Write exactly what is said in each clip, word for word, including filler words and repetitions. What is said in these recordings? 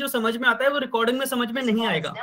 जो समझ में आता है वो रिकॉर्डिंग में समझ में नहीं आएगा,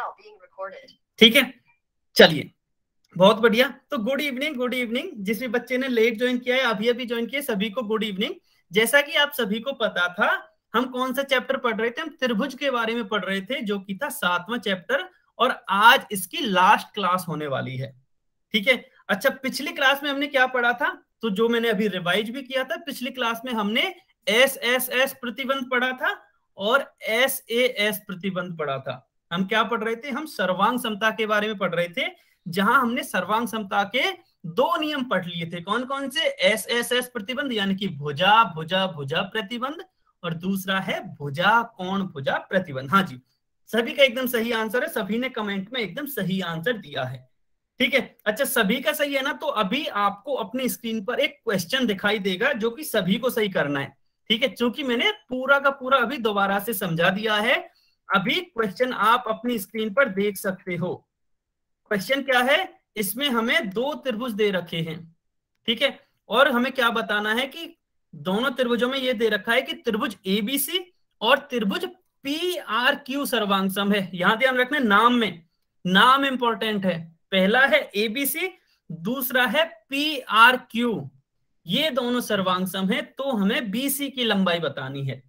ठीक है। चलिए बहुत बढ़िया। तो गुड इवनिंग, गुड इवनिंग। जिस भी बच्चे ने लेट ज्वाइन किया है, अभी अभी ज्वाइन किया, सभी को गुड इवनिंग। जैसा कि आप सभी को पता था, हम कौन सा चैप्टर पढ़ रहे थे? हम त्रिभुज के बारे में पढ़ रहे थे, जो कि था सातवां चैप्टर, और आज इसकी लास्ट क्लास होने वाली है, ठीक है। अच्छा, पिछली क्लास में हमने क्या पढ़ा था? तो जो मैंने अभी रिवाइज भी किया था, पिछली क्लास में हमने एस एस एस प्रतिबंध पढ़ा था और एस ए एस प्रतिबंध पढ़ा था। हम क्या पढ़ रहे थे? हम सर्वांग समता के बारे में पढ़ रहे थे, जहां हमने सर्वांग समता के दो नियम पढ़ लिए थे। कौन कौन से? एस एस एस प्रतिबंध यानी कि भुजा भुजा भुजा प्रतिबंध, और दूसरा है भुजा कोण भुजा प्रतिबंध। हाँ जी, सभी का एकदम सही आंसर है, सभी ने कमेंट में एकदम सही आंसर दिया है, ठीक है। अच्छा, सभी का सही है ना? तो अभी आपको अपनी स्क्रीन पर एक क्वेश्चन दिखाई देगा जो कि सभी को सही करना है, ठीक है। क्योंकि मैंने पूरा का पूरा अभी दोबारा से समझा दिया है। अभी क्वेश्चन आप अपनी स्क्रीन पर देख सकते हो। क्वेश्चन क्या है? इसमें हमें दो त्रिभुज दे रखे हैं, ठीक है, और हमें क्या बताना है कि दोनों त्रिभुजों में ये दे रखा है कि त्रिभुज एबीसी और त्रिभुज पी आर क्यू सर्वांगसम है। यहां ध्यान रखना, नाम में, नाम इंपॉर्टेंट है। पहला है एबीसी, दूसरा है पी आर क्यू, ये दोनों सर्वांगसम है, तो हमें बीसी की लंबाई बतानी है।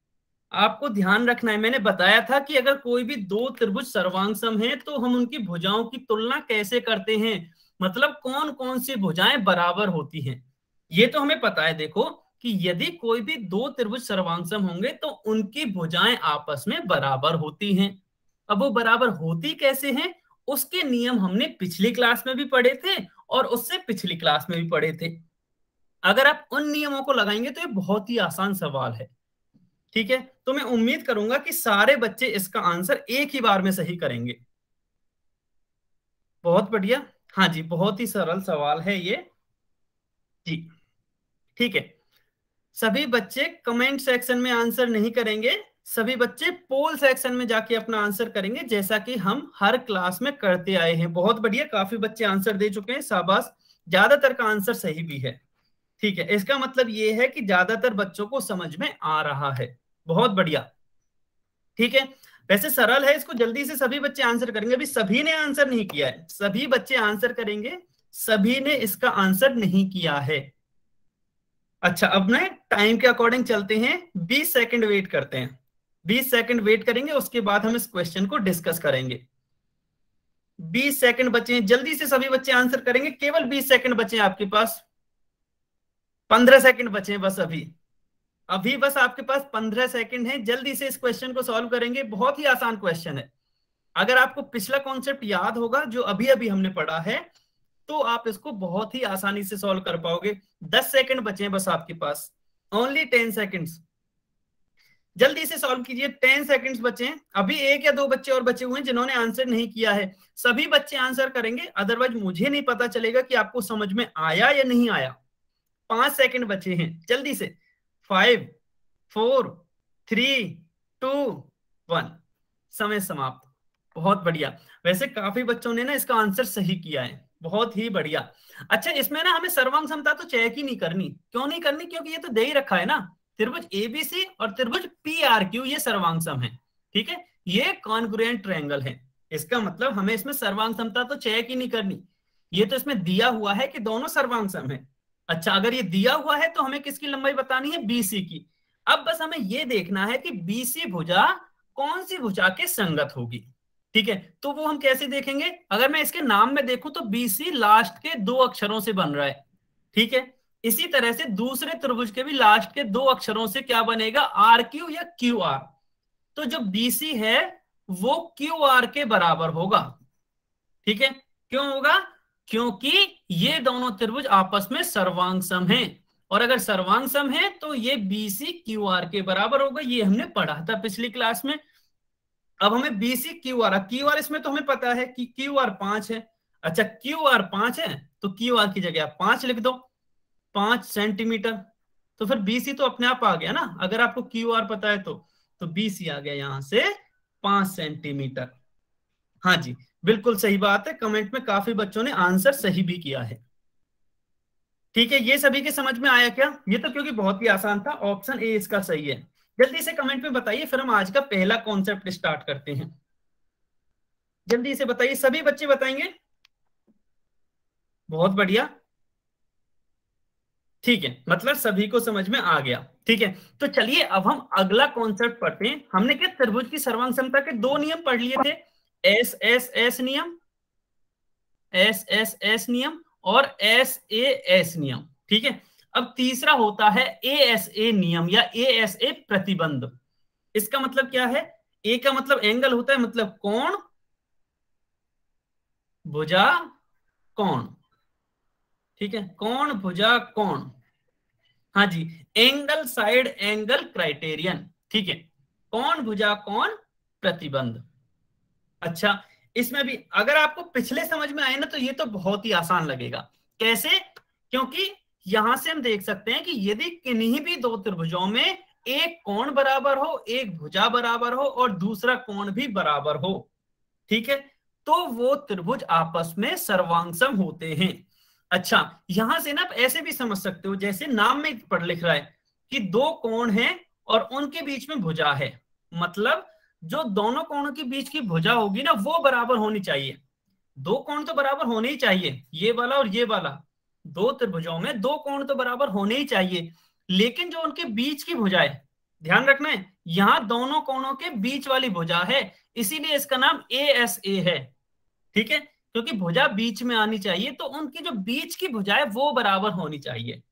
आपको ध्यान रखना है, मैंने बताया था कि अगर कोई भी दो त्रिभुज सर्वांगसम है तो हम उनकी भुजाओं की तुलना कैसे करते हैं, मतलब कौन कौन सी भुजाएं बराबर होती हैं। ये तो हमें पता है, देखो कि यदि कोई भी दो त्रिभुज सर्वांगसम होंगे तो उनकी भुजाएं आपस में बराबर होती हैं। अब वो बराबर होती कैसे हैं, उसके नियम हमने पिछली क्लास में भी पढ़े थे और उससे पिछली क्लास में भी पढ़े थे। अगर आप उन नियमों को लगाएंगे तो ये बहुत ही आसान सवाल है, ठीक है। तो मैं उम्मीद करूंगा कि सारे बच्चे इसका आंसर एक ही बार में सही करेंगे। बहुत बढ़िया। हाँ जी, बहुत ही सरल सवाल है ये जी, ठीक है। सभी बच्चे कमेंट सेक्शन में आंसर नहीं करेंगे, सभी बच्चे पोल सेक्शन में जाके अपना आंसर करेंगे, जैसा कि हम हर क्लास में करते आए हैं। बहुत बढ़िया, काफी बच्चे आंसर दे चुके हैं, शाबाश। ज्यादातर का आंसर सही भी है, ठीक है। इसका मतलब ये है कि ज्यादातर बच्चों को समझ में आ रहा है। बहुत बढ़िया, ठीक है। वैसे सरल है, इसको जल्दी से सभी बच्चे आंसर करेंगे। अभी सभी ने आंसर नहीं किया है, सभी बच्चे आंसर करेंगे, सभी ने इसका आंसर नहीं किया है। अच्छा, अब ना टाइम के अकॉर्डिंग चलते हैं, बीस सेकंड वेट करते हैं, बीस सेकंड वेट करेंगे, उसके बाद हम इस क्वेश्चन को डिस्कस करेंगे। बीस सेकंड बचे हैं, जल्दी से सभी बच्चे आंसर करेंगे, केवल बीस सेकंड बचे हैं आपके पास, पंद्रह सेकंड बचे हैं बस अभी अभी बस आपके पास पंद्रह सेकंड है, जल्दी से इस क्वेश्चन को सॉल्व करेंगे। बहुत ही आसान क्वेश्चन है। अगर आपको पिछला कॉन्सेप्ट याद होगा जो अभी अभी हमने पढ़ा है, तो आप इसको बहुत ही आसानी से सॉल्व कर पाओगे। दस सेकंड बचे हैं बस आपके पास, ओनली टेन सेकंड्स, जल्दी से सॉल्व कीजिए। टेन सेकंड्स बचे हैं, अभी एक या दो बच्चे और बचे हुए हैं जिन्होंने आंसर नहीं किया है। सभी बच्चे आंसर करेंगे, अदरवाइज मुझे नहीं पता चलेगा कि आपको समझ में आया या नहीं आया। पांच सेकंड बचे हैं, जल्दी से। Five, four, three, two, one, समय समाप्त। बहुत बढ़िया। वैसे काफी बच्चों ने ना इसका आंसर सही किया है, बहुत ही बढ़िया। अच्छा, इसमें ना हमें सर्वांग समता तो चेक ही नहीं करनी। क्यों नहीं करनी? क्योंकि ये तो दे ही रखा है ना, त्रिभुज एबीसी और त्रिभुज पी आर क्यू ये सर्वांग सम है, ठीक है, ये कॉन्ग्रुएंट ट्रायंगल है। इसका मतलब हमें इसमें सर्वांग समता तो चेक ही नहीं करनी, ये तो इसमें दिया हुआ है कि दोनों सर्वांग सम है। अच्छा, अगर ये दिया हुआ है तो हमें किसकी लंबाई बतानी है? बीसी की। अब बस हमें ये देखना है कि बीसी भुजा कौन सी भुजा के संगत होगी, ठीक है। तो वो हम कैसे देखेंगे? अगर मैं इसके नाम में देखूं तो बीसी लास्ट के दो अक्षरों से बन रहा है, ठीक है। इसी तरह से दूसरे त्रिभुज के भी लास्ट के दो अक्षरों से क्या बनेगा? आर क्यू या क्यू आर। तो जो बीसी है वो क्यू आर के बराबर होगा, ठीक है। क्यों होगा? क्योंकि ये दोनों त्रिभुज आपस में सर्वांग सम हैं, और अगर सर्वांग सम है तो ये बीसी क्यू आर के बराबर होगा। ये हमने पढ़ा था पिछली क्लास में। अब हमें BC Q R, Q R इसमें तो हमें पता है कि क्यू आर पांच है। अच्छा, क्यू आर पांच है तो क्यू आर की जगह आप पांच लिख दो, पांच सेंटीमीटर। तो फिर बीसी तो अपने आप आ गया ना, अगर आपको क्यू आर पता है तो तो बीसी आ गया यहां से पांच सेंटीमीटर। हाँ जी, बिल्कुल सही बात है, कमेंट में काफी बच्चों ने आंसर सही भी किया है, ठीक है। ये सभी के समझ में आया क्या? ये तो क्योंकि बहुत ही आसान था, ऑप्शन ए इसका सही है। जल्दी से कमेंट में बताइए, फिर हम आज का पहला कॉन्सेप्ट स्टार्ट करते हैं। जल्दी से बताइए, सभी बच्चे बताएंगे? बहुत बढ़िया, ठीक है, मतलब सभी को समझ में आ गया। ठीक है, तो चलिए अब हम अगला कॉन्सेप्ट पढ़ते हैं। हमने क्या त्रिभुज की सर्वांग क्षमता के दो नियम पढ़ लिए थे, एस एस एस नियम, एस एस एस नियम और एस ए एस नियम। ठीक है, अब तीसरा होता है ए एस ए नियम या ए एस ए प्रतिबंध। इसका मतलब क्या है? ए का मतलब एंगल होता है, मतलब कोण, भुजा, कोण। ठीक है, कोण, भुजा, कोण। हाँ जी, एंगल साइड एंगल क्राइटेरियन। ठीक है, कोण, भुजा, कोण, प्रतिबंध। अच्छा, इसमें भी अगर आपको पिछले समझ में आए ना तो ये तो बहुत ही आसान लगेगा। कैसे? क्योंकि यहां से हम देख सकते हैं कि यदि किन्हीं भी दो त्रिभुजों में एक कोण बराबर हो, एक भुजा बराबर हो और दूसरा कोण भी बराबर हो, ठीक है, तो वो त्रिभुज आपस में सर्वांगसम होते हैं। अच्छा, यहां से ना आप ऐसे भी समझ सकते हो, जैसे नाम में पढ़ लिख रहा है कि दो कोण हैं और उनके बीच में भुजा है, मतलब जो दोनों कोणों के बीच की भुजा होगी ना वो बराबर होनी चाहिए। दो कोण तो बराबर होने ही चाहिए, ये वाला और ये वाला, दो त्रिभुजों में दो कोण तो बराबर होने ही चाहिए। लेकिन जो उनके बीच की भुजा है, ध्यान रखना है, यहां दोनों कोणों के बीच वाली भुजा है, इसीलिए इसका नाम ए एस ए है। ठीक है, क्योंकि भुजा बीच में आनी चाहिए, तो उनकी जो बीच की भुजा है वो बराबर होनी चाहिए।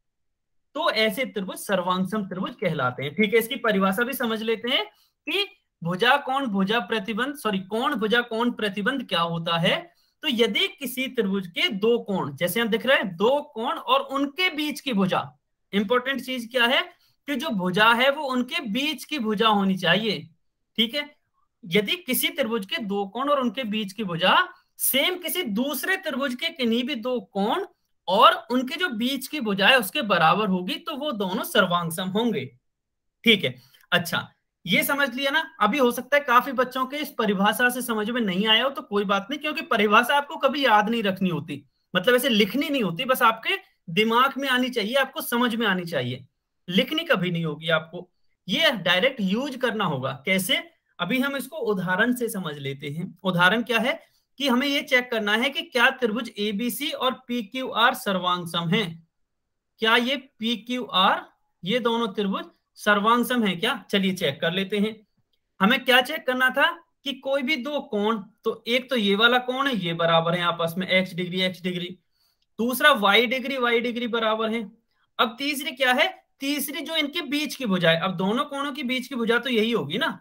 तो ऐसे त्रिभुज सर्वांगसम त्रिभुज कहलाते हैं। ठीक है, इसकी परिभाषा भी समझ लेते हैं कि भुजा कोण भुजा प्रतिबंध, सॉरी कोण भुजा कोण प्रतिबंध क्या होता है। तो यदि किसी त्रिभुज के दो कोण, जैसे हम दिख रहे हैं दो कोण और उनके बीच की भुजा, इंपॉर्टेंट चीज क्या है कि जो भुजा है वो उनके बीच की भुजा होनी चाहिए। ठीक है, यदि किसी त्रिभुज के दो कोण और उनके बीच की भुजा सेम किसी दूसरे त्रिभुज के किन्हीं भी दो कोण और उनके जो बीच की भुजा है उसके बराबर होगी, तो वो दोनों सर्वांगसम होंगे। ठीक है, अच्छा ये समझ लिया ना। अभी हो सकता है काफी बच्चों के इस परिभाषा से समझ में नहीं आया हो, तो कोई बात नहीं, क्योंकि परिभाषा आपको कभी याद नहीं रखनी होती, मतलब ऐसे लिखनी नहीं होती, बस आपके दिमाग में आनी चाहिए, आपको समझ में आनी चाहिए, लिखनी कभी नहीं होगी आपको, ये डायरेक्ट यूज करना होगा। कैसे? अभी हम इसको उदाहरण से समझ लेते हैं। उदाहरण क्या है कि हमें ये चेक करना है कि क्या त्रिभुज एबीसी और पी क्यू आर सर्वांगसम है। क्या ये पी क्यू आर, ये दोनों त्रिभुज सर्वांगसम है क्या? चलिए चेक कर लेते हैं। हमें क्या चेक करना था कि कोई भी दो कोण, तो एक तो ये वाला कोण है, ये बराबर है आपस में एक्स डिग्री एक्स डिग्री, दूसरा वाई डिग्री वाई डिग्री बराबर है। अब तीसरी क्या है? तीसरी जो इनके बीच की भुजा है, अब दोनों कोणों के बीच की भुजा तो यही होगी ना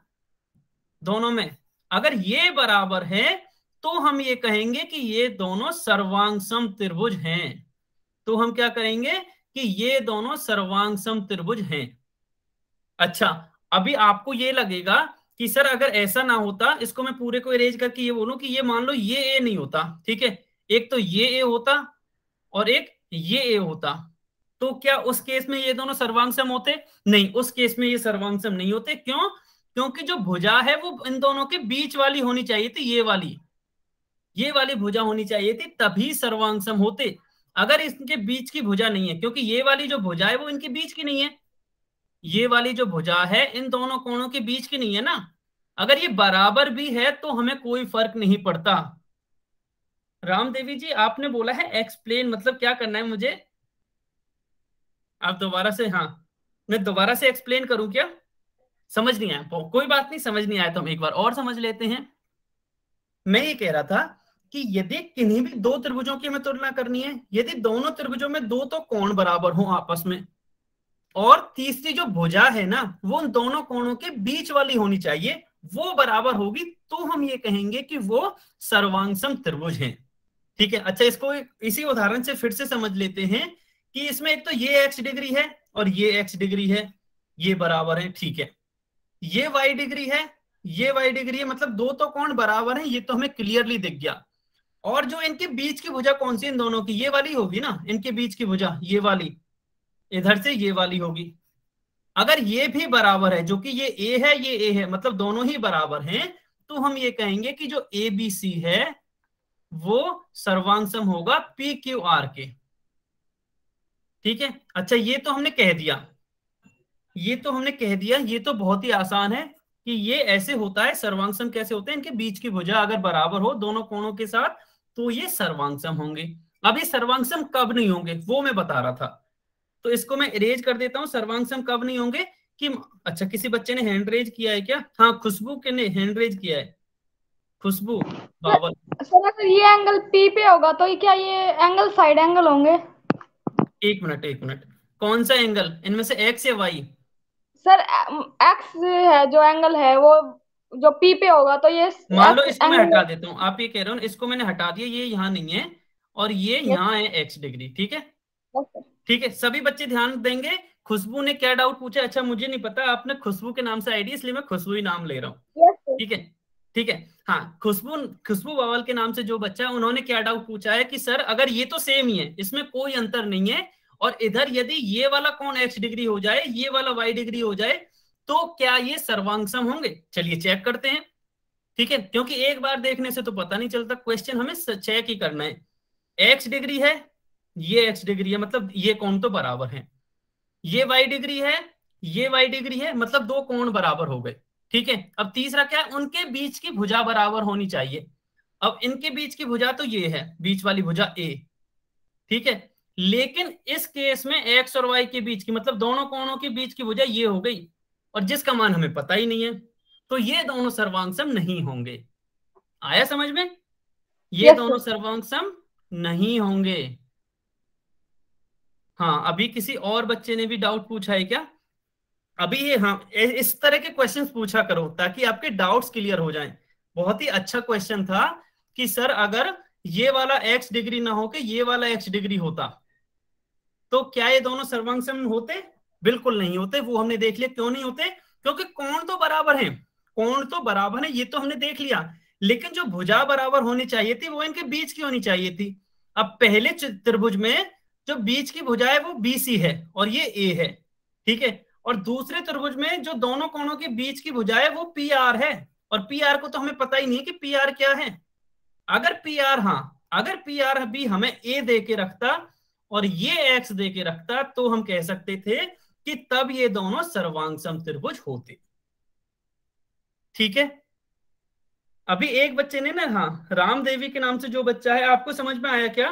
दोनों में, अगर ये बराबर है तो हम ये कहेंगे कि ये दोनों सर्वांगसम त्रिभुज हैं। तो हम क्या करेंगे कि ये दोनों सर्वांगसम त्रिभुज हैं। अच्छा, अभी आपको ये लगेगा कि सर अगर ऐसा ना होता, इसको मैं पूरे को इरेज करके ये बोलूं कि ये मान लो ये ए नहीं होता, ठीक है, एक तो ये ए होता और एक ये ए होता, तो क्या उस केस में ये दोनों सर्वांगसम होते? नहीं, उस केस में ये सर्वांगसम नहीं होते। क्यों? क्योंकि जो भुजा है वो इन दोनों के बीच वाली होनी चाहिए थी, ये वाली, ये वाली भुजा होनी चाहिए थी, तभी सर्वांगसम होते। अगर इनके बीच की भुजा नहीं है, क्योंकि ये वाली जो भुजा है वो इनके बीच की नहीं है, ये वाली जो भुजा है इन दोनों कोणों के बीच की नहीं है ना। अगर ये बराबर भी है तो हमें कोई फर्क नहीं पड़ता। राम देवी जी, आपने बोला है एक्सप्लेन, मतलब क्या करना है मुझे? आप दोबारा से, हाँ, मैं दोबारा से एक्सप्लेन करूं क्या? समझ नहीं आया? कोई बात नहीं, समझ नहीं आया तो हम एक बार और समझ लेते हैं। मैं ये कह रहा था कि यदि किन्हीं भी दो त्रिभुजों की हमें तुलना करनी है, यदि दोनों त्रिभुजों में दो तो कोण बराबर हो आपस में, और तीसरी जो भुजा है ना वो उन दोनों कोणों के बीच वाली होनी चाहिए, वो बराबर होगी, तो हम ये कहेंगे कि वो सर्वांगसम त्रिभुज हैं। ठीक है, अच्छा इसको इसी उदाहरण से फिर से समझ लेते हैं कि इसमें एक तो ये एक्स डिग्री है और ये एक्स डिग्री है, ये बराबर है, ठीक है, ये वाई डिग्री है, ये वाई डिग्री है, मतलब दो तो कोण बराबर है, ये तो हमें क्लियरली दिख गया। और जो इनके बीच की भुजा कौन सी इन दोनों की? ये वाली होगी ना, इनके बीच की भुजा ये वाली, इधर से ये वाली होगी। अगर ये भी बराबर है, जो कि ये ए है ये ए है, मतलब दोनों ही बराबर हैं, तो हम ये कहेंगे कि जो ए बी सी है वो सर्वांगसम होगा पी क्यू आर के। ठीक है, अच्छा ये तो हमने कह दिया, ये तो हमने कह दिया, ये तो बहुत ही आसान है कि ये ऐसे होता है। सर्वांग कैसे होते हैं, इनके बीच की भुजा अगर बराबर हो दोनों कोणों के साथ तो ये सर्वांग होंगे। अब ये सर्वांग कब नहीं होंगे वो मैं बता रहा था, तो इसको मैं इरेज कर देता हूं। सर्वांग कब नहीं होंगे कि, अच्छा किसी बच्चे ने हैंड रेज किया है क्या? हाँ खुशबू के ने हैंड रेज किया है, खुशबू बावल। सर अगर ये एंगल पी पे होगा तो ये क्या ये एंगल साइड एंगल होंगे? एक मिनट एक मिनट, कौन सा एंगल इनमें से, एक्स या वाई? सर एक्स है जो एंगल है वो जो पी पे होगा तो ये मान लो एक्स इसको मैं हटा एंगल। देता हूं, आप ये कह रहे हो इसको मैंने हटा दिया, ये यहाँ नहीं है और ये यस यहाँ है एक्स डिग्री, ठीक है। सर। ठीक है, सभी बच्चे ध्यान देंगे। खुशबू ने क्या डाउट पूछा? अच्छा मुझे नहीं पता, आपने खुशबू के नाम से आईडी, इसलिए मैं खुशबू ही नाम ले रहा हूँ। Yes sir. ठीक है, ठीक है। हाँ खुशबू, खुशबू बावल के नाम से जो बच्चा है उन्होंने क्या डाउट पूछा है कि सर अगर ये तो सेम ही है, इसमें कोई अंतर नहीं है, और इधर यदि ये वाला कोण एक्स डिग्री हो जाए, ये वाला वाई डिग्री हो जाए, तो क्या ये सर्वांगसम होंगे? चलिए चेक करते हैं। ठीक है, क्योंकि एक बार देखने से तो पता नहीं चलता, क्वेश्चन हमें चेक ही करना है। एक्स डिग्री है, ये एक्स डिग्री है, मतलब ये कोण तो बराबर है। ये वाई डिग्री है, ये वाई डिग्री है, मतलब दो कोण बराबर हो गए। ठीक है, अब तीसरा क्या है, उनके बीच की भुजा बराबर होनी चाहिए। अब इनके बीच की भुजा तो ये है, बीच वाली भुजा ए। ठीक है, लेकिन इस केस में एक्स और वाई के बीच की, मतलब दोनों कोणों के बीच की भुजा ये हो गई, और जिसका मान हमें पता ही नहीं है, तो ये दोनों सर्वांग नहीं होंगे। आया समझ में? ये यस दोनों सर। सर्वांग नहीं होंगे। हाँ, अभी किसी और बच्चे ने भी डाउट पूछा है क्या? अभी ये, हाँ इस तरह के क्वेश्चंस पूछा करो ताकि आपके डाउट्स क्लियर हो जाएं। बहुत ही अच्छा क्वेश्चन था कि सर अगर ये वाला एक्स डिग्री ना हो के ये वाला एक्स डिग्री होता तो क्या ये दोनों सर्वांग होते? बिल्कुल नहीं होते। वो हमने देख लिया क्यों नहीं होते, क्योंकि कोण तो बराबर है, कोण तो बराबर है, ये तो हमने देख लिया, लेकिन जो भुजा बराबर होनी चाहिए थी वो इनके बीच की होनी चाहिए थी। अब पहले त्रिभुज में जो बीच की भुजा है वो बीसी है और ये ए है, ठीक है, और दूसरे त्रिभुज में जो दोनों कोणों के बीच की भुजा है वो पी आर है, और पी आर को तो हमें पता ही नहीं कि पी आर क्या है। अगर पी आर, हाँ अगर पी आर भी हमें ए दे के रखता और ये एक्स दे के रखता तो हम कह सकते थे कि तब ये दोनों सर्वांग त्रिभुज होते। ठीक है, अभी एक बच्चे ने ना, हाँ राम देवी के नाम से जो बच्चा है, आपको समझ में आया क्या?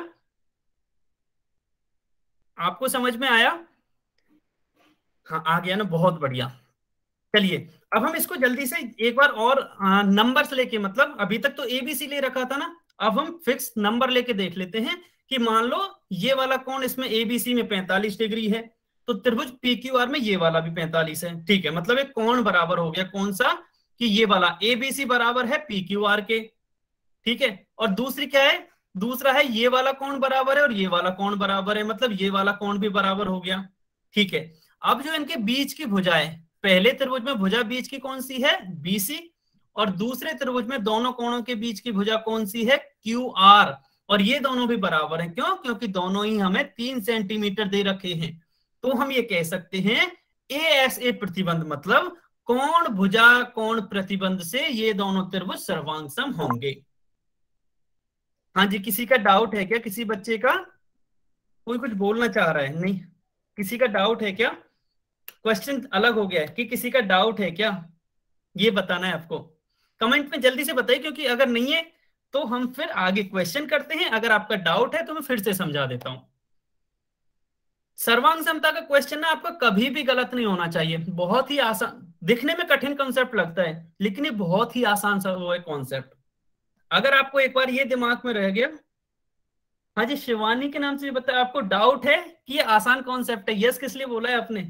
आपको समझ में आया? हाँ आ गया ना, बहुत बढ़िया। चलिए, अब हम इसको जल्दी से एक बार और नंबर्स लेके, मतलब अभी तक तो एबीसी ले रखा था ना, अब हम फिक्स नंबर लेके देख लेते हैं कि मान लो ये वाला कोण इसमें एबीसी में पैंतालीस डिग्री है, तो त्रिभुज पीक्यूआर में ये वाला भी पैंतालीस है। ठीक है, मतलब एक कोण बराबर हो गया, कौन सा? कि ये वाला एबीसी बराबर है पीक्यूआर के। ठीक है, और दूसरी क्या है? दूसरा है ये वाला कोण बराबर है और ये वाला कोण बराबर है, मतलब ये वाला कोण भी बराबर हो गया। ठीक है, अब जो इनके बीच की भुजा है, पहले त्रिभुज में भुजा बीच की कौन सी है? बीसी, और दूसरे त्रिभुज में दोनों कोणों के बीच की भुजा कौन सी है? क्यू आर, और ये दोनों भी बराबर हैं। क्यों? क्योंकि दोनों ही हमें तीन सेंटीमीटर दे रखे हैं। तो हम ये कह सकते हैं ए एस ए प्रतिबंध, मतलब कोण भुजा कोण प्रतिबंध से ये दोनों त्रिभुज सर्वांग होंगे। हाँ जी, किसी का डाउट है क्या? किसी बच्चे का कोई कुछ बोलना चाह रहा है? नहीं, किसी का डाउट है क्या? क्वेश्चन अलग हो गया है कि किसी का डाउट है क्या, ये बताना है आपको। कमेंट में जल्दी से बताइए, क्योंकि अगर नहीं है तो हम फिर आगे क्वेश्चन करते हैं। अगर आपका डाउट है तो मैं फिर से समझा देता हूं। सर्वांग समता का क्वेश्चन ना आपका कभी भी गलत नहीं होना चाहिए। बहुत ही आसान, दिखने में कठिन कॉन्सेप्ट लगता है लेकिन ये बहुत ही आसान सा वो है कॉन्सेप्ट। अगर आपको एक बार ये दिमाग में रह गया, हाँ जी शिवानी के नाम से बताया, आपको डाउट है कि ये आसान कॉन्सेप्ट है? यस किस लिए बोला है आपने?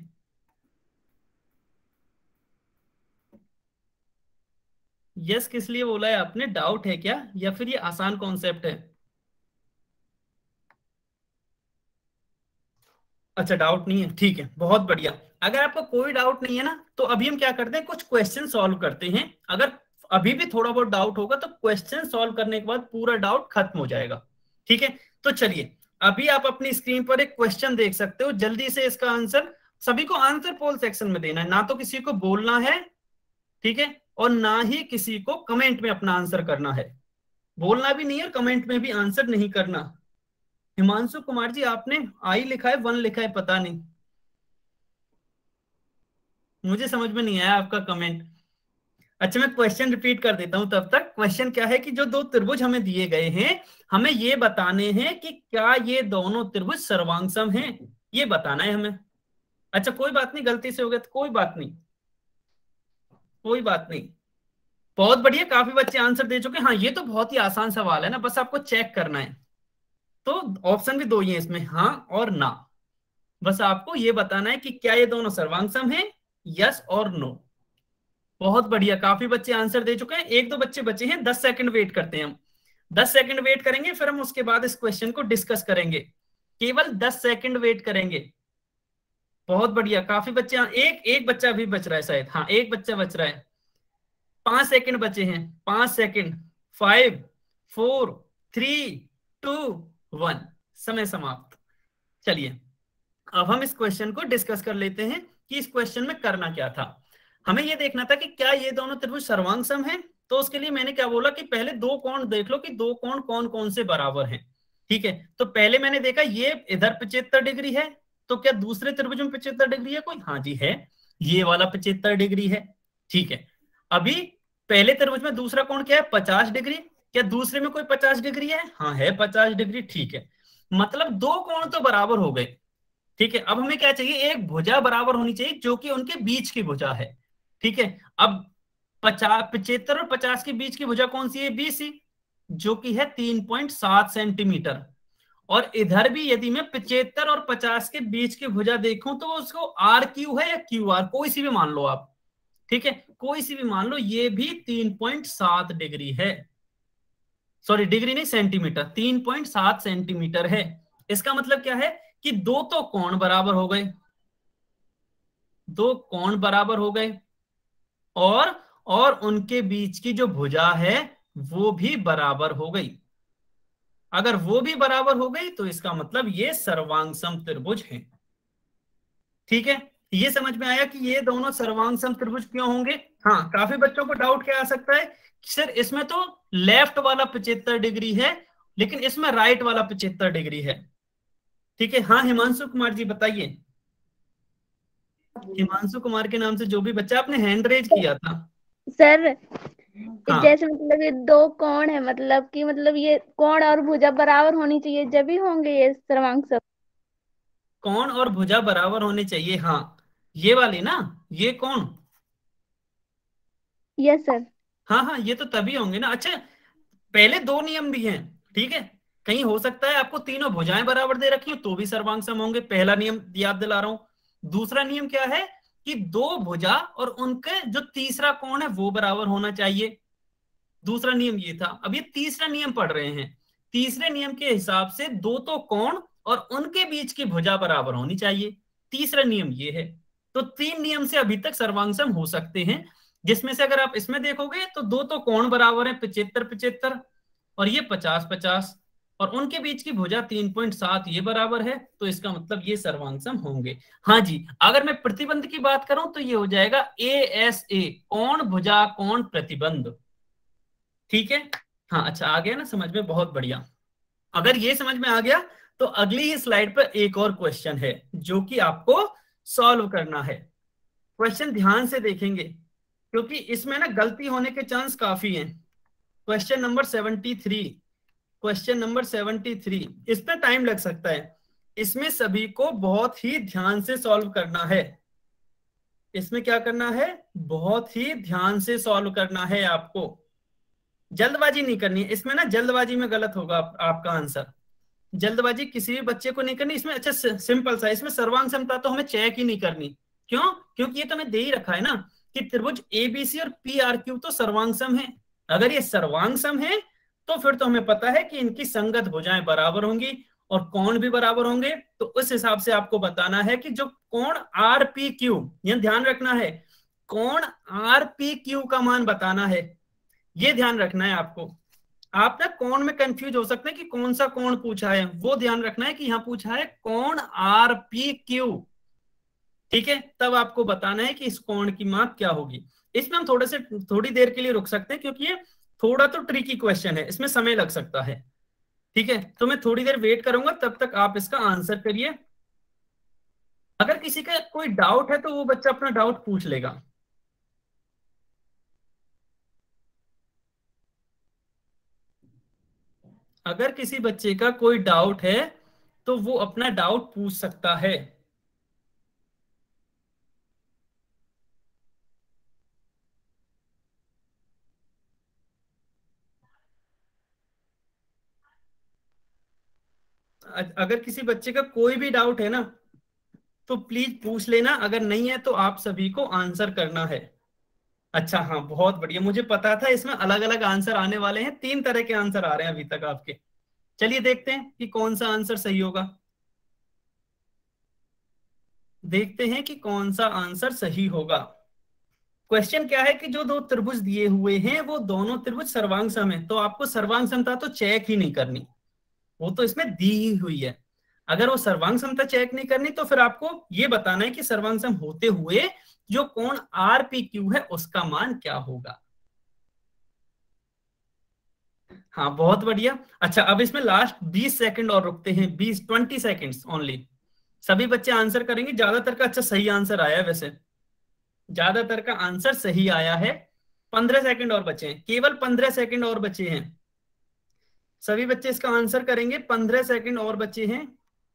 यस किस लिए बोला है आपने? डाउट है क्या या फिर ये आसान कॉन्सेप्ट है? अच्छा डाउट नहीं है, ठीक है बहुत बढ़िया। अगर आपको कोई डाउट नहीं है ना तो अभी हम क्या करते हैं, कुछ क्वेश्चन सॉल्व करते हैं। अगर अभी भी थोड़ा बहुत डाउट होगा तो क्वेश्चन सॉल्व करने के बाद पूरा डाउट खत्म हो जाएगा। ठीक है, तो चलिए अभी आप अपनी स्क्रीन पर एक क्वेश्चन देख सकते हो, जल्दी से इसका आंसर सभी को आंसर पोल सेक्शन में देना है, ना तो किसी को बोलना है, ठीक है, और ना ही किसी को कमेंट में अपना आंसर करना है। बोलना भी नहीं है और कमेंट में भी आंसर नहीं करना। हिमांशु कुमार जी आपने आई लिखा है वन लिखा है, पता नहीं। मुझे समझ में नहीं आया आपका कमेंट। अच्छा मैं क्वेश्चन रिपीट कर देता हूं तब तक। क्वेश्चन क्या है कि जो दो त्रिभुज हमें दिए गए हैं, हमें ये बताने हैं कि क्या ये दोनों त्रिभुज सर्वांगसम हैं, ये बताना है हमें। अच्छा कोई बात नहीं, गलती से हो गया तो कोई बात नहीं, कोई बात नहीं। बहुत बढ़िया, काफी बच्चे आंसर दे चुके हैं। हाँ ये तो बहुत ही आसान सवाल है ना, बस आपको चेक करना है। तो ऑप्शन भी दो ही है इसमें, हाँ और ना। बस आपको ये बताना है कि क्या ये दोनों सर्वांगसम हैं, यस और नो। बहुत बढ़िया, काफी बच्चे आंसर दे चुके हैं। एक दो बच्चे बचे हैं, दस सेकंड वेट करते हैं हम। दस सेकंड वेट करेंगे, फिर हम उसके बाद इस क्वेश्चन को डिस्कस करेंगे। केवल दस सेकंड वेट करेंगे। बहुत बढ़िया, काफी बच्चे, एक एक बच्चा अभी बच रहा है शायद, हाँ एक बच्चा बच रहा है। पांच सेकंड बचे हैं, पांच second. Five, four, three, two, one. समय समाप्त। चलिए अब हम इस क्वेश्चन को डिस्कस कर लेते हैं कि इस क्वेश्चन में करना क्या था। हमें यह देखना था कि क्या ये दोनों त्रिभुज सर्वांगसम हैं। तो उसके लिए मैंने क्या बोला कि पहले दो कोण देख लो कि दो कोण कौन कौन से बराबर हैं। ठीक है, तो पहले मैंने देखा ये इधर पचहत्तर डिग्री है, तो क्या दूसरे त्रिभुज में पचहत्तर डिग्री है कोई? हाँ जी है, ये वाला पचहत्तर डिग्री है। ठीक है, अभी पहले त्रिभुज में दूसरा कोण क्या है? पचास डिग्री। क्या दूसरे में कोई पचास डिग्री है? हाँ है पचास डिग्री। ठीक है, मतलब दो कोण तो बराबर हो गए। ठीक है, अब हमें क्या चाहिए? एक भुजा बराबर होनी चाहिए जो कि उनके बीच की भुजा है। ठीक है, अब पचास पचहत्तर और पचास के बीच की भुजा कौन सी है? बीसी, जो कि है तीन पॉइंट सात सेंटीमीटर। और इधर भी यदि मैं पचहत्तर और पचास के बीच की भुजा देखूं तो उसको आर क्यू है या क्यू आर, कोई सी भी मान लो आप। ठीक है, कोई सी भी मान लो, ये भी तीन पॉइंट सात डिग्री है। सॉरी डिग्री नहीं, सेंटीमीटर। तीन पॉइंट सात सेंटीमीटर है। इसका मतलब क्या है कि दो तो कोण बराबर हो गए, दो कोण बराबर हो गए, और और उनके बीच की जो भुजा है वो भी बराबर हो गई। अगर वो भी बराबर हो गई तो इसका मतलब ये सर्वांगसम त्रिभुज है। ठीक है, ये समझ में आया कि ये दोनों सर्वांगसम त्रिभुज क्यों होंगे। हाँ, काफी बच्चों को डाउट क्या आ सकता है, सर इसमें तो लेफ्ट वाला पचहत्तर डिग्री है लेकिन इसमें राइट वाला पचहत्तर डिग्री है। ठीक है, हाँ हिमांशु कुमार जी बताइए। हिमांशु कुमार के नाम से जो भी बच्चा, आपने हैंड रेज किया था। सर हाँ, जैसे मतलब ये दो कोण है, मतलब कि मतलब ये कोण और भुजा बराबर होनी चाहिए जब भी होंगे ये सर्वांग। कोण और भुजा बराबर होने चाहिए, हाँ ये वाली ना, ये कोण। Yes sir. हाँ हाँ, ये तो तभी होंगे ना। अच्छा, पहले दो नियम भी हैं। ठीक है, कहीं हो सकता है आपको तीनों भुजाएं बराबर दे रखी हो तो भी सर्वांग होंगे। पहला नियम याद दिला रहा हूं। दूसरा नियम क्या है कि दो भुजा और उनके जो तीसरा कोण है वो बराबर होना चाहिए। दूसरा नियम ये था। अब ये तीसरा नियम पढ़ रहे हैं। तीसरे नियम के हिसाब से दो तो कोण और उनके बीच की भुजा बराबर होनी चाहिए। तीसरा नियम ये है। तो तीन नियम से अभी तक सर्वांगसम हो सकते हैं, जिसमें से अगर आप इसमें देखोगे तो दो तो कोण बराबर है, पचहत्तर पचहत्तर, और ये पचास पचास, और उनके बीच की भुजा तीन पॉइंट सात ये बराबर है, तो इसका मतलब ये सर्वांगसम होंगे। हाँ जी, अगर मैं प्रतिबंध की बात करूं तो ये हो जाएगा ए एस ए, कोण भुजा कोण प्रतिबंध। ठीक है, हाँ अच्छा आ गया ना समझ में, बहुत बढ़िया। अगर ये समझ में आ गया तो अगली ही स्लाइड पर एक और क्वेश्चन है जो कि आपको सॉल्व करना है। क्वेश्चन ध्यान से देखेंगे क्योंकि इसमें ना गलती होने के चांस काफी हैं। Question number seventy three, question number seventy three, इस पे टाइम लग सकता है। इसमें सभी को बहुत ही ध्यान से सॉल्व करना है। इसमें क्या करना है? बहुत ही ध्यान से सॉल्व करना है आपको, जल्दबाजी नहीं करनी है इसमें ना। जल्दबाजी में गलत होगा आप, आपका आंसर। जल्दबाजी किसी भी बच्चे को नहीं करनी इसमें। अच्छा सिंपल सा, इसमें सर्वांग समता तो हमें चेक ही नहीं करनी। क्यों? क्योंकि ये तो हमें दे ही रखा है ना कि त्रिभुज एबीसी और पी आर क्यू तो सर्वांग सम है। अगर ये सर्वांग सम है तो फिर तो हमें पता है कि इनकी संगत भुजाएं बराबर होंगी और कोण भी बराबर होंगे। तो उस हिसाब से आपको बताना है कि जो कोण आर पी क्यू, यह ध्यान रखना है, कोण आर पी क्यू का मान बताना है। ये ध्यान रखना है आपको। आप ना कोण में कंफ्यूज हो सकते हैं कि कौन सा कोण पूछा है, वो ध्यान रखना है कि यहां पूछा है कोण आर पी क्यू। ठीक है, तब आपको बताना है कि इस कोण की माप क्या होगी। इसमें हम थोड़े से थोड़ी देर के लिए रुक सकते हैं क्योंकि ये थोड़ा तो ट्रिकी क्वेश्चन है, इसमें समय लग सकता है। ठीक है, तो मैं थोड़ी देर वेट करूंगा, तब तक आप इसका आंसर करिए। अगर किसी का कोई डाउट है तो वो बच्चा अपना डाउट पूछ लेगा। अगर किसी बच्चे का कोई डाउट है तो वो अपना डाउट पूछ सकता है। अगर किसी बच्चे का कोई भी डाउट है ना तो प्लीज पूछ लेना, अगर नहीं है तो आप सभी को आंसर करना है। अच्छा, हाँ, बहुत बढ़िया, मुझे पता था इसमें अलग अलग आंसर आने वाले हैं, तीन तरह के आंसर आ रहे हैं अभी तक आपके। चलिए देखते हैं कि कौन सा आंसर सही होगा। देखते हैं कि कौन सा आंसर सही होगा। क्वेश्चन क्या है कि जो दो त्रिभुज दिए हुए हैं वो दोनों त्रिभुज सर्वांग सम है, तो आपको सर्वांग समता तो चेक ही नहीं करनी, वो तो इसमें दी ही हुई है। अगर वो सर्वांग समता चेक नहीं करनी तो फिर आपको ये बताना है कि सर्वांग सम होते हुए जो कोण आर पी क्यू है उसका मान क्या होगा। हाँ, बहुत बढ़िया। अच्छा, अब इसमें लास्ट बीस सेकंड और रुकते हैं, बीस ट्वेंटी सेकंड्स ओनली। सभी बच्चे आंसर करेंगे, ज्यादातर का अच्छा सही आंसर आया है, वैसे ज्यादातर का आंसर सही आया है। पंद्रह सेकंड और बचे हैं, केवल पंद्रह सेकंड और बचे हैं। सभी बच्चे इसका आंसर करेंगे, पंद्रह सेकंड और बचे हैं।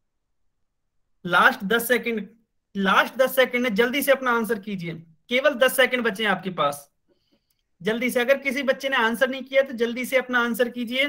लास्ट दस सेकंड, लास्ट दस सेकंड है, जल्दी से अपना आंसर कीजिए, केवल दस सेकंड बचे हैं आपके पास। जल्दी से, अगर किसी बच्चे ने आंसर नहीं किया तो जल्दी से अपना आंसर कीजिए।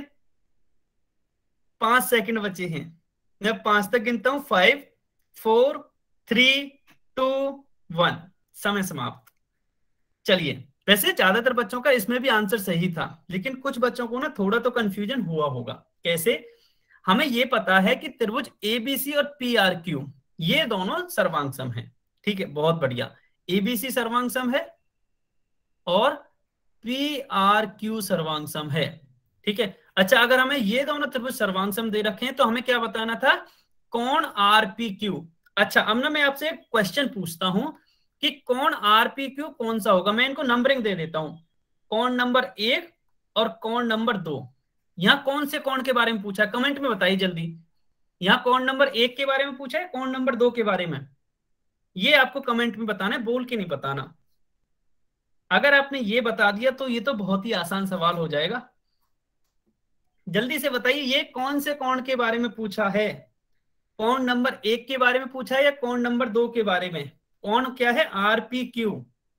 पांच सेकंड बचे हैं, मैं पांच तक गिनता हूं, five, four, three, two, one, समय समाप्त। चलिए, वैसे ज्यादातर बच्चों का इसमें भी आंसर सही था, लेकिन कुछ बच्चों को ना थोड़ा तो कंफ्यूजन हुआ होगा। कैसे? हमें ये पता है कि त्रिभुज एबीसी और पी आर क्यू ये दोनों सर्वांग सम है, ठीक है, बहुत बढ़िया। एबीसी सर्वांग सम है और पी आर क्यू सर्वांग सम है, ठीक है। अच्छा, अगर हमें ये दोनों त्रिभुज सर्वांग सम दे रखे हैं तो हमें क्या बताना था? कोण आर पी क्यू। अच्छा, अब ना मैं आपसे एक क्वेश्चन पूछता हूं कि कोण आर पी क्यू कौन सा होगा। मैं इनको नंबरिंग दे देता हूं, कोण नंबर एक और कोण नंबर दो। यहाँ कौन से कोण के बारे में पूछा है, कमेंट में बताइए जल्दी। यहाँ कोण नंबर एक के बारे में पूछा है, कोण नंबर दो के बारे में, ये आपको कमेंट में बताना है, बोल के नहीं बताना। अगर आपने ये बता दिया तो ये तो बहुत ही आसान सवाल हो जाएगा। जल्दी से बताइए, ये कौन से कोण के बारे में पूछा है? कोण नंबर एक के बारे में पूछा है या कोण नंबर दो के बारे में? कोण क्या है? R P Q,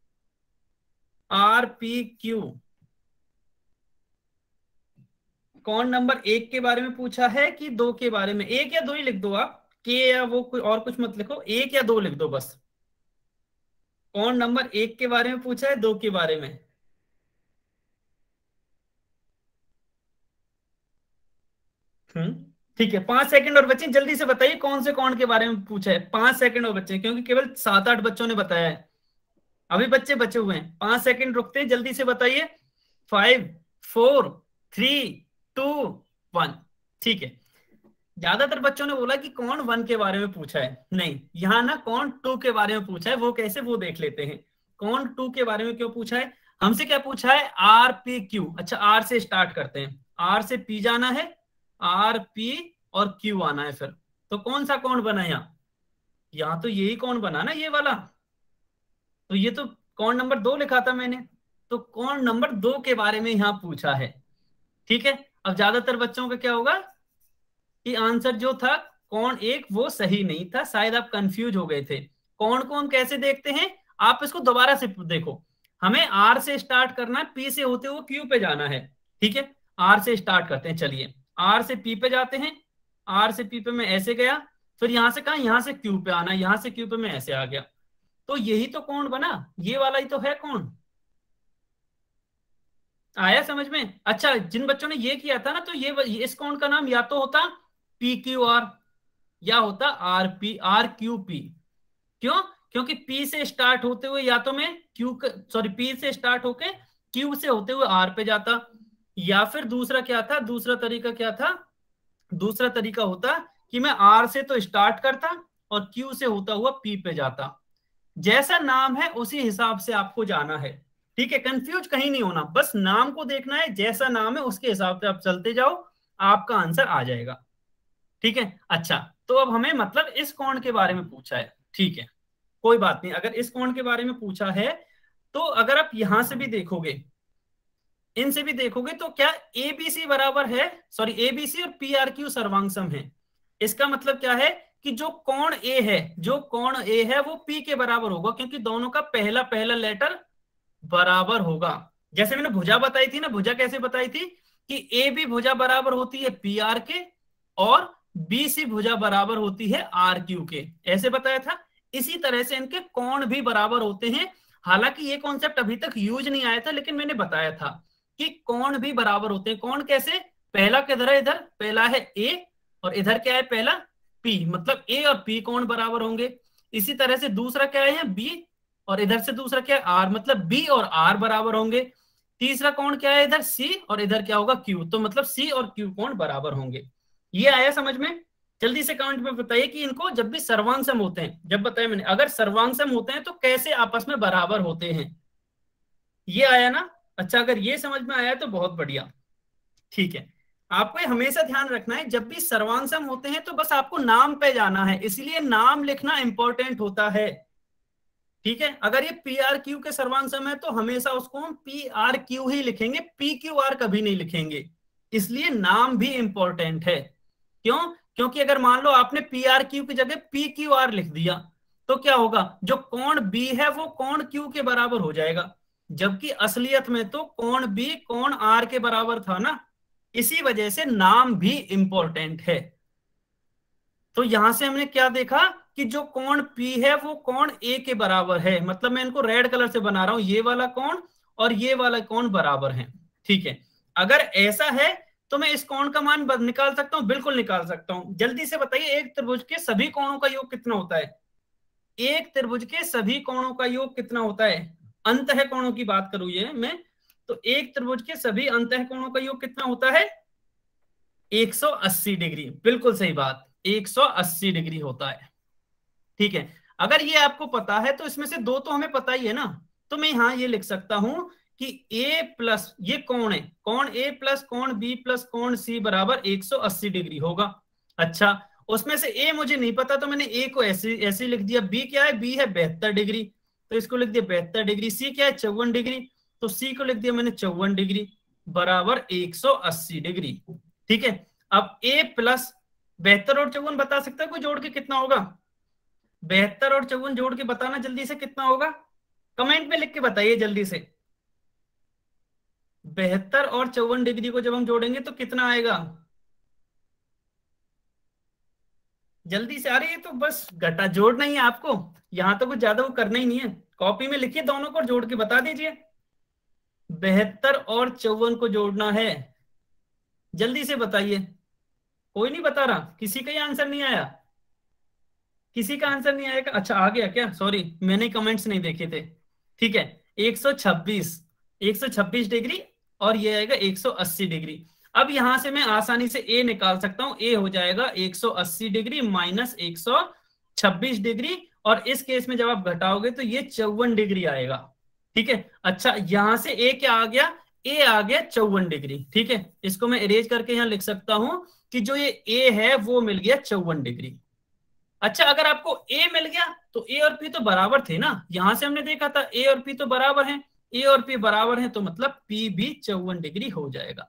R P Q. कोण नंबर एक के बारे में पूछा है कि दो के बारे में? एक या दो ही लिख दो आप, के या वो कोई और कुछ मत लिखो, एक या दो लिख दो बस। कोण नंबर एक के बारे में पूछा है, दो के बारे में? हम्म ठीक है, पांच सेकंड और बच्चे, जल्दी से बताइए कौन से कोण के बारे में पूछा है। पांच सेकंड और बच्चे, क्योंकि केवल सात आठ बच्चों ने बताया है, अभी बच्चे बचे हुए हैं। पांच सेकंड रुकते हैं, जल्दी से बताइए। Five, four, three, two, one. ठीक है, ज्यादातर बच्चों ने बोला कि कौन वन के बारे में पूछा है, नहीं, यहाँ ना कौन टू के बारे में पूछा है। वो कैसे, वो देख लेते हैं। कौन टू के बारे में क्यों पूछा है? हमसे क्या पूछा है? R P Q. अच्छा, आर से स्टार्ट करते हैं, आर से पी जाना है, आर पी और क्यू आना है फिर। तो कौन सा कौन बना यहाँ? यहाँ तो यही कौन बना ना, ये वाला। तो ये तो कौन नंबर दो लिखा था मैंने, तो कौन नंबर दो के बारे में यहाँ पूछा है, ठीक है। अब ज्यादातर बच्चों का क्या होगा कि आंसर जो था कौन एक वो सही नहीं था, शायद आप कंफ्यूज हो गए थे। कौन को हम कैसे देखते हैं, आप इसको दोबारा से देखो। हमें आर से स्टार्ट करना है, पी से होते हुए क्यू पे जाना है, ठीक है। आर से स्टार्ट करते हैं, चलिए आर से पी पे जाते हैं। आर से पी पे मैं ऐसे गया, फिर यहां से कहा, यहां से क्यू पे आना, यहां से क्यू पे मैं ऐसे आ गया। तो यही तो कौन बना, ये वाला ही तो है कौन। आया समझ में? अच्छा, जिन बच्चों ने ये किया था ना, तो ये इस कौन का नाम या तो होता पी क्यू आर या होता R P R Q P. क्यों? क्योंकि पी से स्टार्ट होते हुए या तो मैं क्यू, सॉरी, पी से स्टार्ट होके क्यू से होते हुए आर पे जाता, या फिर दूसरा क्या था, दूसरा तरीका क्या था, दूसरा तरीका होता कि मैं आर से तो स्टार्ट करता और क्यू से होता हुआ पी पे जाता। जैसा नाम है उसी हिसाब से आपको जाना है, ठीक है। कंफ्यूज कहीं नहीं होना, बस नाम को देखना है, जैसा नाम है उसके हिसाब से आप चलते जाओ, आपका आंसर आ जाएगा, ठीक है। अच्छा, तो अब हमें मतलब इस कोण के बारे में पूछा है, ठीक है, कोई बात नहीं। अगर इस कोण के बारे में पूछा है तो अगर आप यहां से भी देखोगे, इनसे भी देखोगे, तो क्या ए बी सी बराबर है, सॉरी ए बी सी और पी आर क्यू सर्वांग है। इसका मतलब क्या है कि जो कोण ए है, जो कोण ए है वो पी के बराबर होगा, क्योंकि दोनों का पहला पहला लेटर बराबर होगा। जैसे मैंने भुजा बताई थी ना, भुजा कैसे बताई थी कि ए बी भुजा बराबर होती है पी आर के और बी सी भुजा बराबर होती है आर क्यू के, ऐसे बताया था। इसी तरह से इनके कोण भी बराबर होते हैं। हालांकि ये कॉन्सेप्ट अभी तक यूज नहीं आया था, लेकिन मैंने बताया था कि कोण भी बराबर होते हैं। कोण कैसे, पहला किधर है, इधर पहला है ए और इधर क्या है पहला पी, मतलब ए और पी कोण बराबर होंगे। इसी तरह से दूसरा क्या है बी और इधर से दूसरा क्या है आर, मतलब बी और आर बराबर होंगे। तीसरा कोण क्या है इधर सी और इधर क्या होगा क्यू, तो मतलब सी और क्यू कोण बराबर होंगे। ये आया समझ में? जल्दी से कमेंट में बताइए कि इनको जब भी सर्वांग सम होते हैं, जब बताया मैंने, अगर सर्वांग सम होते हैं तो कैसे आपस में बराबर होते हैं। ये आया ना? अच्छा, अगर ये समझ में आया तो बहुत बढ़िया। ठीक है, आपको ये हमेशा ध्यान रखना है, जब भी सर्वांग सम होते हैं तो बस आपको नाम पे जाना है, इसलिए नाम लिखना इंपॉर्टेंट होता है। ठीक है, अगर ये पी आर क्यू के सर्वांग सम है तो हमेशा उसको हम पी आर क्यू ही लिखेंगे, पी क्यू आर कभी नहीं लिखेंगे, इसलिए नाम भी इंपॉर्टेंट है। क्यों? क्योंकि अगर मान लो आपने पी आर क्यू की जगह पी क्यू आर लिख दिया तो क्या होगा, जो कोण बी है वो कोण क्यू के बराबर हो जाएगा, जबकि असलियत में तो कोण बी कोण आर के बराबर था ना। इसी वजह से नाम भी इंपॉर्टेंट है। तो यहां से हमने क्या देखा कि जो कोण P है वो कोण A के बराबर है, मतलब मैं इनको रेड कलर से बना रहा हूं, ये वाला कोण और ये वाला कोण बराबर है। ठीक है, अगर ऐसा है तो मैं इस कोण का मान निकाल सकता हूं, बिल्कुल निकाल सकता हूं। जल्दी से बताइए, एक त्रिभुज के सभी कोणों का योग कितना होता है? एक त्रिभुज के सभी कोणों का योग कितना होता है? अंतः कोणों की बात करूं ये मैं, तो एक त्रिभुज के सभी अंतः कोणों का योग कितना होता है? एक सौ अस्सी डिग्री। बिल्कुल सही बात, एक सौ अस्सी डिग्री होता है। ठीक है, अगर ये आपको पता है तो इसमें से दो तो हमें पता ही है ना, तो मैं यहां ये लिख सकता हूं कि a प्लस ये कौन है, कौन a प्लस कौन b प्लस कौन c बराबर एक सौ अस्सी डिग्री होगा। अच्छा, उसमें से a मुझे नहीं पता तो मैंने a को ऐसे ऐसे लिख दिया। b क्या है? b है बहत्तर डिग्री, तो इसको लिख दिया बहत्तर डिग्री। c क्या है? चौवन डिग्री, तो c को लिख दिया मैंने चौवन डिग्री बराबर एक सौ अस्सी डिग्री। ठीक है, अब a प्लस बहत्तर और चौवन बता सकता है कोई जोड़ के कितना होगा? बहत्तर और चौवन जोड़ के बताना जल्दी से कितना होगा, कमेंट में लिख के बताइए जल्दी से। बहत्तर और चौवन डिग्री को जब हम जोड़ेंगे तो कितना आएगा? जल्दी से। अरे ये तो बस घटा जोड़ना ही है आपको, यहां तो कुछ ज्यादा वो करना ही नहीं है। कॉपी में लिखिए, दोनों को जोड़ के बता दीजिए। बहत्तर और चौवन को जोड़ना है, जल्दी से बताइए। कोई नहीं बता रहा, किसी का ही आंसर नहीं आया? किसी का आंसर नहीं आएगा? अच्छा आ गया क्या? सॉरी मैंने कमेंट्स नहीं देखे थे। ठीक है, एक सौ छब्बीस, एक सौ छब्बीस डिग्री और ये आएगा एक सौ अस्सी डिग्री। अब यहां से मैं आसानी से a निकाल सकता हूं, a हो जाएगा एक सौ अस्सी डिग्री माइनस एक सौ छब्बीस डिग्री, और इस केस में जब आप घटाओगे तो ये चौवन डिग्री आएगा। ठीक है, अच्छा यहां से a क्या आ गया? a आ गया चौवन डिग्री। ठीक है, इसको मैं इरेज करके यहां लिख सकता हूं कि जो ये a है वो मिल गया चौवन डिग्री। अच्छा, अगर आपको a मिल गया तो a और p तो बराबर थे ना, यहां से हमने देखा था a और p तो बराबर हैं, a और p बराबर हैं तो मतलब p भी चौवन डिग्री हो जाएगा।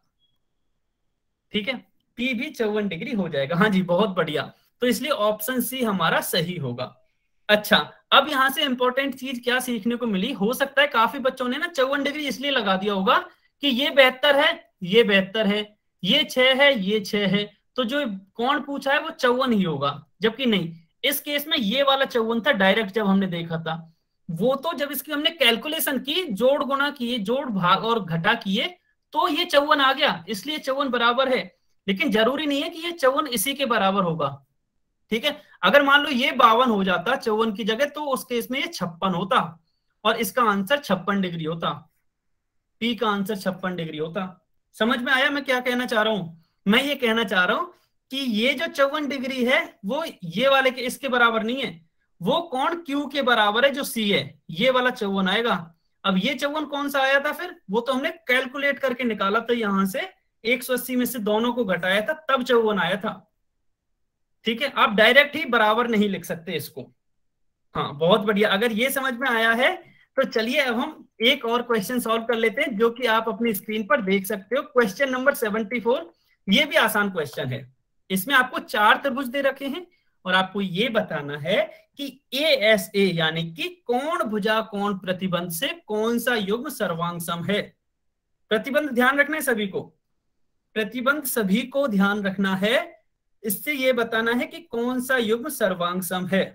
ठीक है, p भी चौवन डिग्री हो जाएगा। हाँ जी, बहुत बढ़िया, तो इसलिए ऑप्शन सी हमारा सही होगा। अच्छा, अब यहां से इंपॉर्टेंट चीज क्या सीखने को मिली, हो सकता है काफी बच्चों ने ना चौवन डिग्री इसलिए लगा दिया होगा कि ये बेहतर है, ये बेहतर है, ये छह है, ये छह है, तो जो कौन पूछा है वो चौवन ही होगा, जबकि नहीं। इस केस में ये वाला चौवन था डायरेक्ट जब हमने देखा था, वो तो जब इसकी हमने कैलकुलेशन की, जोड़ गुणा किए, जोड़ भाग और घटा किए, तो ये चौवन आ गया, इसलिए चौवन बराबर है। लेकिन जरूरी नहीं है कि ये चौवन इसी के बराबर होगा। ठीक है, अगर मान लो ये बावन हो जाता चौवन की जगह तो उस केस में ये छप्पन होता और इसका आंसर छप्पन डिग्री होता, पी का आंसर छप्पन डिग्री होता। समझ में आया मैं क्या कहना चाह रहा हूं? मैं ये कहना चाह रहा हूं कि ये जो चौवन डिग्री है वो ये वाले के इसके बराबर नहीं है, वो कोण क्यू के बराबर है जो सी है, ये वाला चौवन आएगा। अब ये चौवन कौन सा आया था फिर? वो तो हमने कैलकुलेट करके निकाला था, यहां से एक सौ अस्सी में से दोनों को घटाया था तब चौवन आया था। ठीक है, आप डायरेक्ट ही बराबर नहीं लिख सकते इसको। हाँ बहुत बढ़िया, अगर ये समझ में आया है तो चलिए अब हम एक और क्वेश्चन सॉल्व कर लेते हैं, जो कि आप अपनी स्क्रीन पर देख सकते हो। क्वेश्चन नंबर सेवेंटी फोर, ये भी आसान क्वेश्चन है। इसमें आपको चार त्रिभुज दे रखे हैं और आपको ये बताना है कि ए एस ए यानी कि कोण भुजा कोण प्रतिबंध से कौन सा युग्म सर्वांग सम है। प्रतिबंध ध्यान रखना है सभी को, प्रतिबंध सभी को ध्यान रखना है। इससे ये बताना है कि कौन सा युग्म सर्वांग सम है।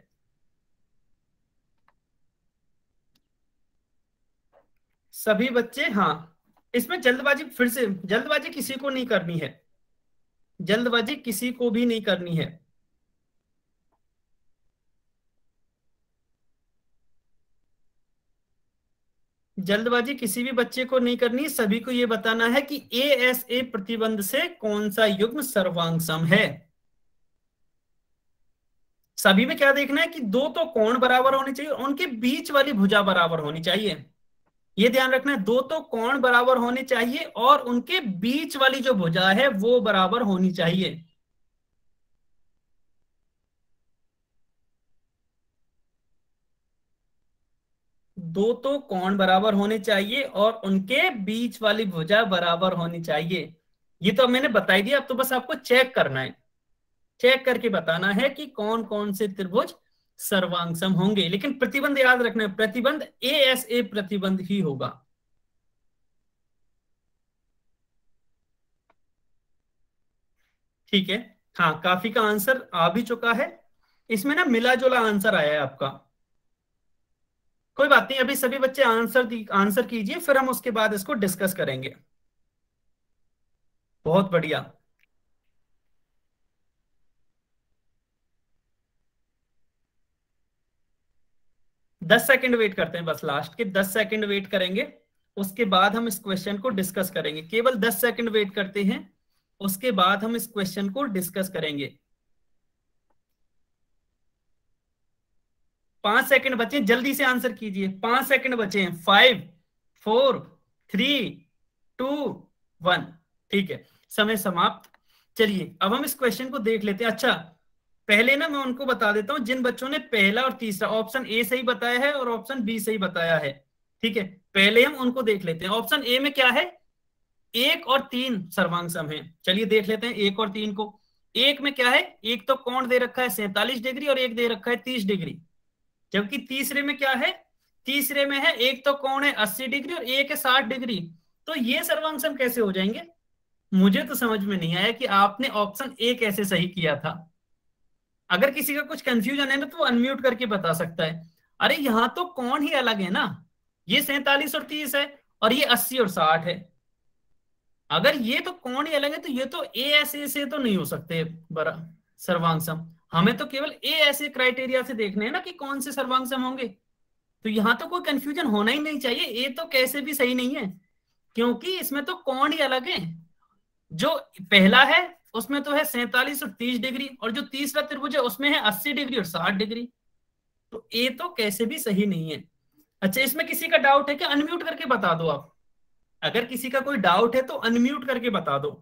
सभी बच्चे, हाँ इसमें जल्दबाजी, फिर से जल्दबाजी किसी को नहीं करनी है, जल्दबाजी किसी को भी नहीं करनी है। जल्दबाजी किसी भी बच्चे को नहीं करनी, सभी को यह बताना है कि ए एस ए प्रतिबंध से कौन सा युग्म सर्वांग सम है। सभी में क्या देखना है कि दो तो कोण बराबर होने चाहिए, उनके बीच वाली भुजा बराबर होनी चाहिए। ये ध्यान रखना है, दो तो कोण बराबर होने चाहिए और उनके बीच वाली जो भुजा है वो बराबर होनी चाहिए। दो तो कोण बराबर होने चाहिए और उनके बीच वाली भुजा बराबर होनी चाहिए। ये तो मैंने बताई दिया, अब तो बस आपको चेक करना है, चेक करके बताना है कि कौन कौन से त्रिभुज सर्वांग सम होंगे। लेकिन प्रतिबंध याद रखना है, प्रतिबंध ए एस ए प्रतिबंध ही होगा। ठीक है, हाँ काफी का आंसर आ भी चुका है। इसमें ना मिला जुला आंसर आया है आपका, कोई बात नहीं, अभी सभी बच्चे आंसर आंसर कीजिए, फिर हम उसके बाद इसको डिस्कस करेंगे। बहुत बढ़िया। दस सेकंड वेट करते हैं, बस लास्ट के दस सेकंड वेट करेंगे, उसके बाद हम इस क्वेश्चन को डिस्कस करेंगे। केवल दस सेकंड वेट करते हैं, उसके बाद हम इस क्वेश्चन को डिस्कस करेंगे। पांच सेकंड बचे, जल्दी से आंसर कीजिए, पांच सेकंड बचे हैं। Five, four, three, two, one. ठीक है, समय समाप्त। चलिए अब हम इस क्वेश्चन को देख लेते हैं। अच्छा पहले ना मैं उनको बता देता हूं, जिन बच्चों ने पहला और तीसरा ऑप्शन ए सही बताया है और ऑप्शन बी सही बताया है। ठीक है, पहले हम उनको देख लेते हैं। ऑप्शन ए में क्या है, एक और तीन सर्वांग सम है। चलिए देख लेते हैं एक और तीन को। एक में क्या है, एक तो कोण दे रखा है सैंतालीस डिग्री और एक दे रखा है तीस डिग्री। जबकि तीसरे में क्या है, तीसरे में है एक तो कोण है अस्सी डिग्री और एक है साठ डिग्री। तो ये सर्वांग सम कैसे हो जाएंगे? मुझे तो समझ में नहीं आया कि आपने ऑप्शन ए कैसे सही किया था। अगर किसी का कुछ कंफ्यूजन है ना तो वो अनम्यूट करके बता सकता है। अरे यहाँ तो कोण ही अलग है ना, ये सैंतालीस और तीस है और ये अस्सी और साठ है। अगर ये तो कोण ही अलग है तो ये तो ए ऐसे से तो नहीं हो सकते बरा सर्वांग सम। हमें तो केवल ए ऐसे क्राइटेरिया से देखने हैं ना कि कौन से सर्वांग सम होंगे। तो यहाँ तो कोई कंफ्यूजन होना ही नहीं चाहिए, ए तो कैसे भी सही नहीं है, क्योंकि इसमें तो कोण ही अलग है। जो पहला है उसमें तो है सैंतालीस और तीस डिग्री, और जो तीसरा त्रिभुज है उसमें है अस्सी डिग्री और साठ डिग्री। तो ए तो कैसे भी सही नहीं है। अच्छा इसमें किसी का डाउट है क्या? अनम्यूट करके बता दो आप, अगर किसी का कोई डाउट है तो अनम्यूट करके बता दो।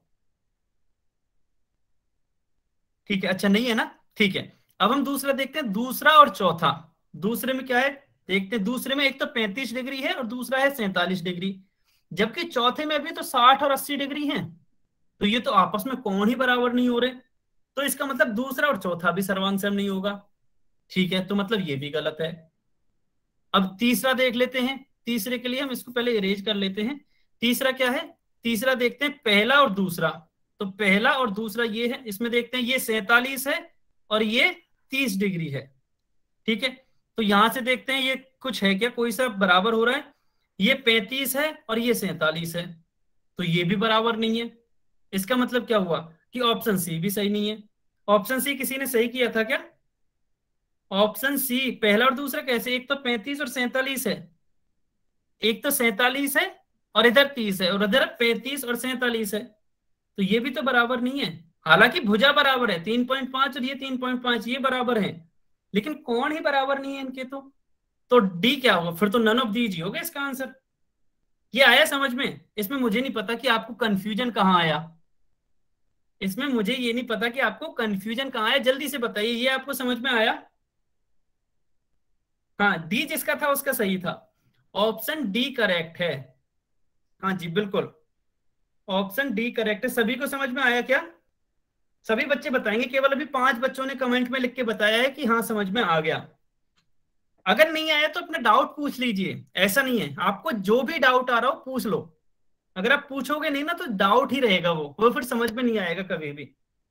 ठीक है, अच्छा नहीं है ना, ठीक है। अब हम दूसरा देखते हैं, दूसरा और चौथा। दूसरे में क्या है देखते हैं, दूसरे में एक तो पैंतीस डिग्री है और दूसरा है सैंतालीस डिग्री, जबकि चौथे में भी तो साठ और अस्सी डिग्री है। तो ये तो आपस में कोण ही बराबर नहीं हो रहे, तो इसका मतलब दूसरा और चौथा भी सर्वांग सम नहीं होगा। ठीक है, तो मतलब ये भी गलत है। अब तीसरा देख लेते हैं, तीसरे के लिए हम इसको पहले इरेज कर लेते हैं। तीसरा क्या है, तीसरा देखते हैं पहला और दूसरा। तो पहला और दूसरा ये है, इसमें देखते हैं ये सैंतालीस है और ये तीस डिग्री है। ठीक है, तो यहां से देखते हैं ये कुछ है क्या, कोई सा बराबर हो रहा है? ये पैंतीस है और ये सैंतालीस है, तो ये भी बराबर नहीं है। इसका मतलब क्या हुआ कि ऑप्शन सी भी सही नहीं है। ऑप्शन सी किसी ने सही किया था क्या? ऑप्शन सी पहला और दूसरा कैसे, एक तो पैंतीस और सैंतालीस है, एक तो सैंतालीस है और इधर तीस है और इधर पैंतीस और सैंतालीस है, तो ये भी तो बराबर नहीं है। हालांकि भुजा बराबर है तीन पॉइंट पांच और ये तीन पॉइंट पांच, ये बराबर है, लेकिन कोण ही बराबर नहीं है इनके। तो तो डी क्या होगा फिर? तो नन ऑफ दीज ही होगा इसका आंसर। ये आया समझ में? इसमें मुझे नहीं पता कि आपको कंफ्यूजन कहाँ आया, इसमें मुझे ये नहीं पता कि आपको कंफ्यूजन कहाँ आया। जल्दी से बताइए, ये आपको समझ में आया? हाँ, डी जिसका था उसका सही था, ऑप्शन डी करेक्ट है। हाँ जी बिल्कुल, ऑप्शन डी करेक्ट है। सभी को समझ में आया क्या? सभी बच्चे बताएंगे, केवल अभी पांच बच्चों ने कमेंट में लिख के बताया है कि हाँ समझ में आ गया। अगर नहीं आया तो अपना डाउट पूछ लीजिए, ऐसा नहीं है, आपको जो भी डाउट आ रहा हो पूछ लो। अगर आप पूछोगे नहीं ना तो डाउट ही रहेगा, वो वो फिर समझ में नहीं आएगा कभी भी।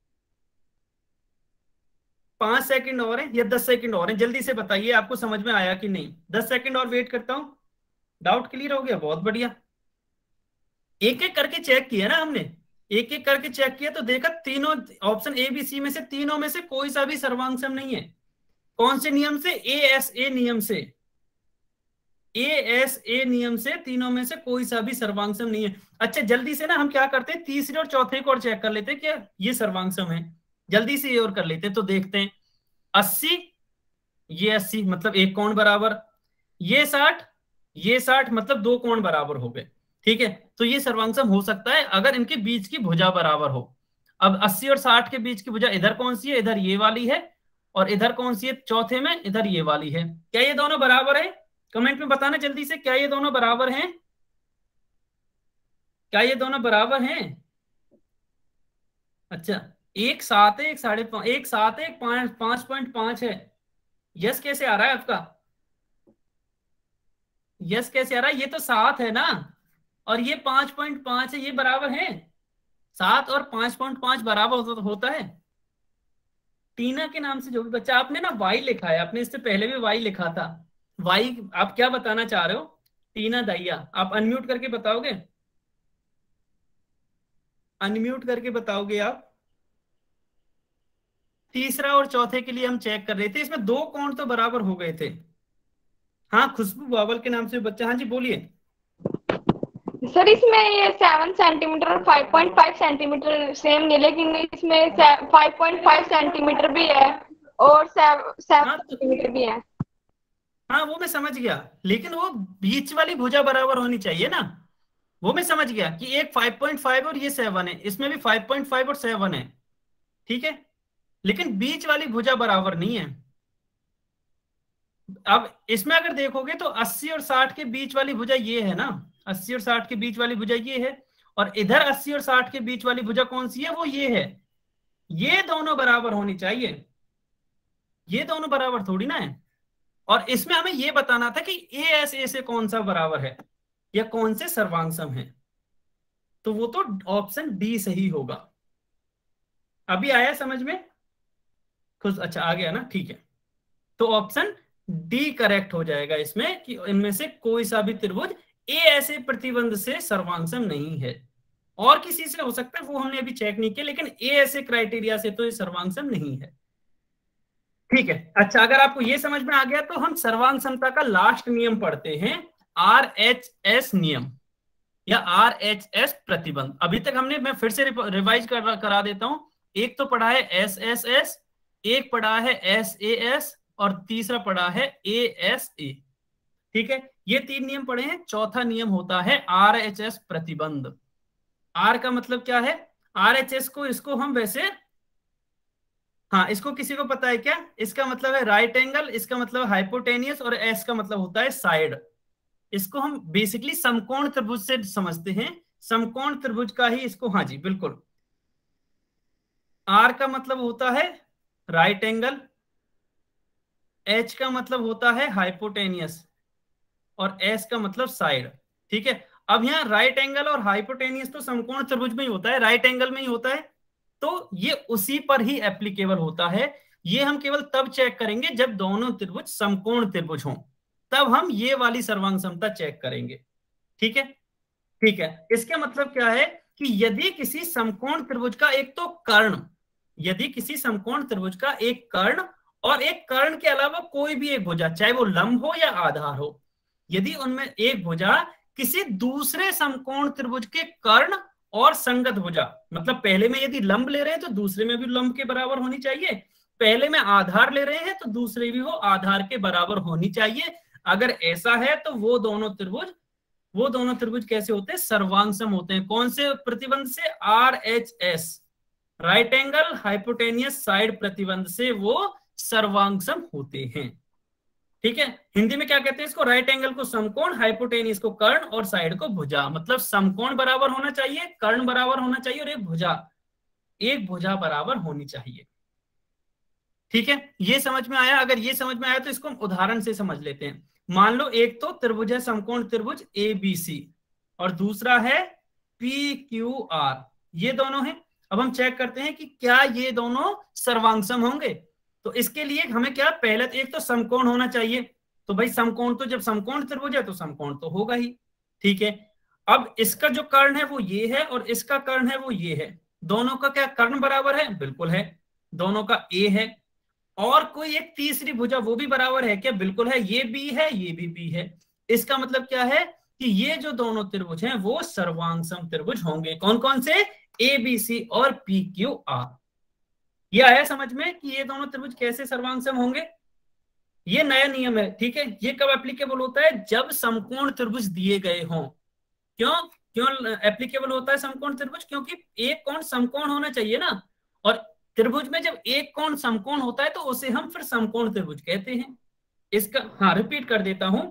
पांच सेकंड और है या दस सेकंड और है, जल्दी से बताइए आपको समझ में आया कि नहीं। दस सेकंड और वेट करता हूं। डाउट क्लियर हो गया, बहुत बढ़िया। एक एक करके चेक किया ना हमने, एक एक करके चेक किया तो देखा तीनों ऑप्शन ए बी सी में से तीनों में से कोई सा भी सर्वांग सम नहीं है। कौन से नियम से? ए एस ए नियम से। ए एस ए नियम से तीनों में से कोई सा भी सर्वांग सम नहीं है। अच्छा जल्दी से ना हम क्या करते हैं, तीसरे और चौथे को और चेक कर लेते हैं क्या ये सर्वांग सम है। जल्दी से ये और कर लेते हैं तो देखते हैं। अस्सी, ये अस्सी मतलब एक कोण बराबर, ये साठ, ये साठ मतलब दो कोण बराबर हो गए। ठीक है, तो ये सर्वांग हो सकता है अगर इनके बीच की भुजा बराबर हो। अब अस्सी और साठ के बीच की भुजा इधर कौन सी है? इधर ये वाली है। और इधर कौन सी है चौथे में? इधर ये वाली है। क्या ये दोनों बराबर है? कमेंट में बताना जल्दी से, क्या ये दोनों बराबर हैं? क्या ये दोनों बराबर हैं? अच्छा, एक सात है, एक साढ़े पांच, एक सात है, एक पांच, पांच पॉइंट पांच है। यस कैसे आ रहा है आपका? यस कैसे आ रहा है? ये तो सात है ना, और ये पांच पॉइंट पांच है, ये बराबर है। सात और पांच पॉइंट पांच बराबर होता, होता है। टीना के नाम से जो भी बच्चा, आपने ना वाई लिखा है, आपने इससे पहले भी वाई लिखा था। वाई आप क्या बताना चाह रहे हो? टीना दैया, आप अनम्यूट करके बताओगे? अनम्यूट करके बताओगे आप? तीसरा और चौथे के लिए हम चेक कर रहे थे, इसमें दो कोण तो बराबर हो गए थे। हाँ, खुशबू बावल के नाम से बच्चा, हाँ जी बोलिए। सर इसमें ये सेवन सेंटीमीटर और five point five centimetre same नहीं, लेकिन इसमें फाइव पॉइंट फाइव सेंटीमीटर भी है और सेवन हाँ तो सेंटीमीटर भी है। हाँ वो मैं समझ गया, लेकिन वो बीच वाली भुजा बराबर होनी चाहिए ना। वो मैं समझ गया कि एक फाइव पॉइंट फाइव और ये सेवन है, इसमें भी फाइव पॉइंट फाइव और सेवन है। ठीक है, लेकिन बीच वाली भुजा बराबर नहीं है। अब इसमें अगर देखोगे तो अस्सी और साठ के बीच वाली भुजा ये है ना, अस्सी और साठ के बीच वाली भुजा ये है। और इधर अस्सी और साठ के बीच वाली भुजा कौन सी है? वो ये है। ये दोनों बराबर होनी चाहिए, ये दोनों बराबर थोड़ी ना है। और इसमें हमें ये बताना था कि ए एस ए से कौन सा बराबर है या कौन से सर्वांग सम है, तो वो तो ऑप्शन डी सही होगा। अभी आया समझ में? खुश, अच्छा आ गया ना, ठीक है। तो ऑप्शन डी करेक्ट हो जाएगा इसमें कि इनमें से कोई सा भी त्रिभुज ए ऐसे प्रतिबंध से सर्वांगसम नहीं है। और किसी से हो सकता है वो हमने अभी चेक नहीं किया, लेकिन ए ऐसे क्राइटेरिया से तो ये सर्वांगसम नहीं है। ठीक है, अच्छा अगर आपको ये समझ में आ गया तो हम सर्वांग समता का लास्ट नियम पढ़ते हैं, आर एच एस नियम या आर एच एस प्रतिबंध। अभी तक हमने, मैं फिर से रिवाइज कर, करा देता हूं। एक तो पढ़ा है एस एस एस, एक पढ़ा है एस ए एस, और तीसरा पढ़ा है ए एस ए। ठीक है, ये तीन नियम पढ़े हैं। चौथा नियम होता है आर एच एस प्रतिबंध। आर का मतलब क्या है? आर एच एस को, इसको हम वैसे, हाँ इसको किसी को पता है क्या? इसका मतलब है राइट एंगल, इसका मतलब है हाइपोटेनियस, और एस का मतलब होता है साइड। इसको हम बेसिकली समकोण त्रिभुज से समझते हैं, समकोण त्रिभुज का ही इसको, हाँ जी बिल्कुल। आर का मतलब होता है राइट एंगल, एच का मतलब होता है हाइपोटेनियस, और एस का मतलब साइड। ठीक है, अब यहाँ राइट एंगल और हाइपोटेनियस तो समकोण त्रिभुज में ही होता है, राइट एंगल में ही होता है, तो ये उसी पर ही एप्लीकेबल होता है। ये हम केवल तब चेक करेंगे जब दोनों त्रिभुज समकोण त्रिभुज हों, तब हम ये वाली सर्वांग समता चेक करेंगे। ठीक है, ठीक है, इसका मतलब क्या है कि यदि किसी समकोण त्रिभुज का एक तो कर्ण, यदि किसी समकोण त्रिभुज का एक कर्ण और एक कर्ण के अलावा कोई भी एक भुजा, चाहे वो लंब हो या आधार हो, यदि उनमें एक भुजा किसी दूसरे समकोण त्रिभुज के कर्ण और संगत भुजा, मतलब पहले में यदि लंब ले रहे हैं तो दूसरे में भी लंब के बराबर होनी चाहिए, पहले में आधार ले रहे हैं तो दूसरे भी वो आधार के बराबर होनी चाहिए। अगर ऐसा है तो वो दोनों त्रिभुज, वो दोनों त्रिभुज कैसे होते हैं? सर्वांगसम होते हैं। कौन से प्रतिबंध से? R H S, right angle hypotenuse side प्रतिबंध से वो सर्वांगसम होते हैं। ठीक है, हिंदी में क्या कहते हैं इसको, राइट एंगल को समकोण, हाइपोटेनियस को कर्ण और साइड को भुजा। मतलब समकोण बराबर होना चाहिए, कर्ण बराबर होना चाहिए और एक भुजा, एक भुजा बराबर होनी चाहिए। ठीक है, ये समझ में आया? अगर ये समझ में आया तो इसको हम उदाहरण से समझ लेते हैं। मान लो एक तो त्रिभुज है, समकोण त्रिभुज ए बी सी, और दूसरा है पी क्यू आर, ये दोनों हैं। अब हम चेक करते हैं कि क्या ये दोनों सर्वांगसम होंगे। तो इसके लिए हमें क्या, पहले एक तो समकोण होना चाहिए। तो भाई समकोण, तो जब समकोण त्रिभुज है तो समकोण तो होगा ही। ठीक है, अब इसका जो कर्ण है वो ये है और इसका कर्ण है वो ये है। दोनों का क्या कर्ण बराबर है? बिल्कुल है। दोनों का ए है, और कोई एक तीसरी भुजा वो भी बराबर है क्या? बिल्कुल है। ये बी है, ये भी बी है। इसका मतलब क्या है कि ये जो दोनों त्रिभुज हैं वो सर्वांगसम त्रिभुज होंगे। कौन कौन से? ए बी सी और पी क्यू आर। ये आया समझ में कि ये दोनों त्रिभुज कैसे सर्वांगसम होंगे? ये नया नियम है। ठीक है, ये कब एप्लीकेबल होता है? जब समकोण त्रिभुज दिए गए हों। क्यों क्यों एप्लीकेबल होता है समकोण त्रिभुज? क्योंकि एक कोण समकोण होना चाहिए ना, और त्रिभुज में जब एक कोण समकोण होता है तो उसे हम फिर समकोण त्रिभुज कहते हैं। इसका हाँ रिपीट कर देता हूं,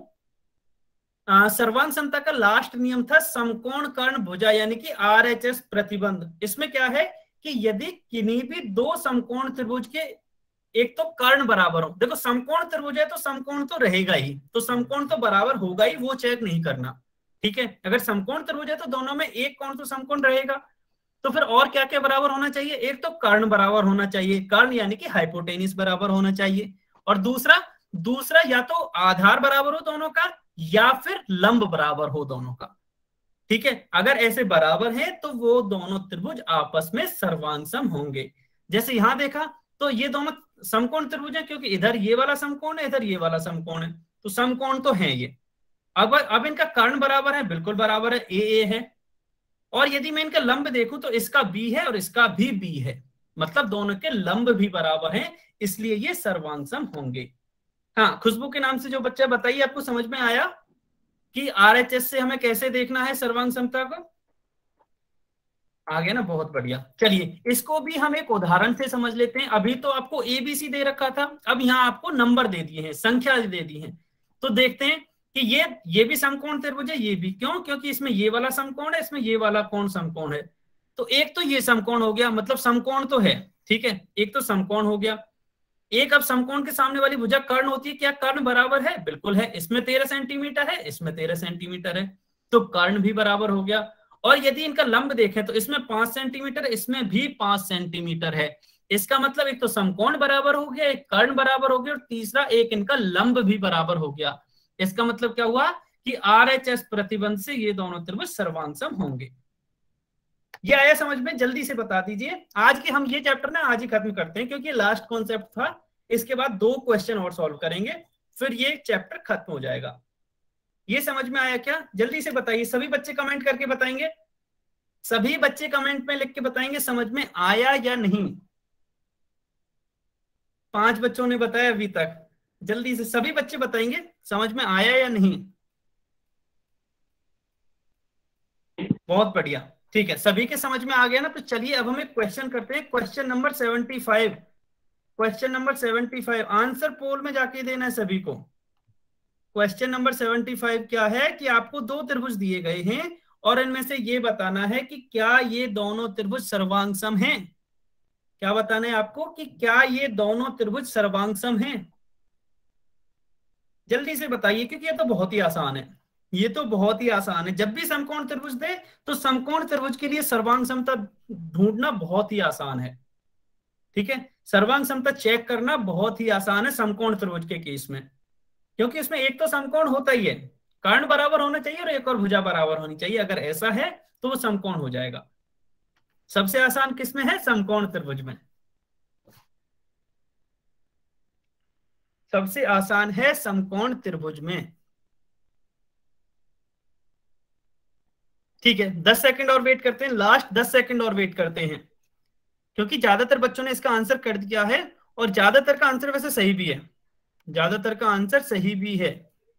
सर्वांग समता का लास्ट नियम था समकोण कर्ण भुजा, यानी कि आर एच एस प्रतिबंध। इसमें क्या है कि यदि किन्हीं भी दो समकोण त्रिभुज के एक तो कर्ण बराबर हो, देखो समकोण त्रिभुज है तो समकोण तो रहेगा ही, तो समकोण तो बराबर होगा ही, वो चेक नहीं करना। ठीक है, अगर समकोण त्रिभुज है तो दोनों में एक कोण तो समकोण रहेगा। तो फिर और क्या क्या बराबर होना चाहिए? एक तो कर्ण बराबर होना चाहिए, कर्ण यानी कि हाइपोटेनिस बराबर होना चाहिए, और दूसरा दूसरा या तो आधार बराबर हो दोनों का या फिर लंब बराबर हो दोनों का। ठीक है, अगर ऐसे बराबर है तो वो दोनों त्रिभुज आपस में सर्वांगसम होंगे। जैसे यहां देखा तो ये दोनों समकोण त्रिभुज है, क्योंकि इधर ये वाला समकोण है, इधर ये वाला समकोण है, तो समकोण तो है ये। अब अब इनका कर्ण बराबर है, बिल्कुल बराबर है, ए ए है। और यदि मैं इनका लंब देखूं तो इसका बी है और इसका भी बी है, मतलब दोनों के लंब भी बराबर हैं, इसलिए ये सर्वांगसम होंगे। हाँ, खुशबू के नाम से जो बच्चा, बताइए आपको समझ में आया कि आरएचएस से हमें कैसे देखना है सर्वांग समता को? आ गया ना, बहुत बढ़िया। चलिए इसको भी हम एक उदाहरण से समझ लेते हैं। अभी तो आपको एबीसी दे रखा था, अब यहाँ आपको नंबर दे दिए हैं, संख्या दे दी है। तो देखते हैं कि ये ये भी समकोण त्रिभुज है, ये भी। क्यों? क्योंकि इसमें ये वाला समकोण है, इसमें ये वाला कोण समकोण है। तो एक तो ये समकोण हो गया, मतलब समकोण तो है। ठीक है, एक तो समकोण हो गया। एक अब समकोण के सामने वाली भुजा कर्ण होती है, क्या कर्ण बराबर है? बिल्कुल है। इसमें तेरह सेंटीमीटर है, इसमें तेरह सेंटीमीटर है, तो कर्ण भी बराबर हो गया। और यदि इनका लंब देखें तो इसमें पांच सेंटीमीटर, इसमें भी पांच सेंटीमीटर है। इसका मतलब एक तो समकोण बराबर हो गया, एक कर्ण बराबर हो गया, और तीसरा एक इनका लंब भी बराबर हो गया। इसका मतलब क्या हुआ कि आरएचएस प्रतिबंध से ये दोनों त्रिभुज सर्वांगसम होंगे। ये आया समझ में? जल्दी से बता दीजिए। आज के हम ये चैप्टर ना आज ही खत्म करते हैं, क्योंकि लास्ट कॉन्सेप्ट था। इसके बाद दो क्वेश्चन और सॉल्व करेंगे, फिर ये चैप्टर खत्म हो जाएगा। ये समझ में आया क्या? जल्दी से बताइए, सभी बच्चे कमेंट करके बताएंगे, सभी बच्चे कमेंट में लिख के बताएंगे समझ में आया या नहीं। पांच बच्चों ने बताया अभी तक, जल्दी से सभी बच्चे बताएंगे समझ में आया या नहीं। बहुत बढ़िया, ठीक है, सभी के समझ में आ गया ना। तो चलिए अब हम एक क्वेश्चन करते हैं, question number seventy five. Question number seventy five answer poll में जाके देना है सभी को। क्वेश्चन नंबर सेवेंटी फाइव क्या है कि आपको दो त्रिभुज दिए गए हैं और इनमें से ये बताना है कि क्या ये दोनों त्रिभुज सर्वांगसम हैं। क्या बताना है आपको कि क्या ये दोनों त्रिभुज सर्वांगसम हैं? जल्दी से बताइए, क्योंकि ये तो बहुत ही आसान है। ये तो बहुत ही आसान है। जब भी समकोण त्रिभुज दे तो समकोण त्रिभुज के लिए सर्वांग समता ढूंढना बहुत ही आसान है। ठीक है, सर्वांग समता चेक करना बहुत ही आसान है समकोण त्रिभुज के केस में, क्योंकि इसमें एक तो समकोण होता ही है, कर्ण बराबर होना चाहिए और एक और भुजा बराबर होनी चाहिए। अगर ऐसा है तो वो समकोण हो जाएगा। सबसे आसान किसमें है? समकोण त्रिभुज में। सबसे आसान है समकोण त्रिभुज में। ठीक है, दस सेकंड और वेट करते हैं, लास्ट दस सेकंड और वेट करते हैं, क्योंकि ज्यादातर बच्चों ने इसका आंसर कर दिया है और ज्यादातर का आंसर वैसे सही भी है, ज्यादातर का आंसर सही भी है।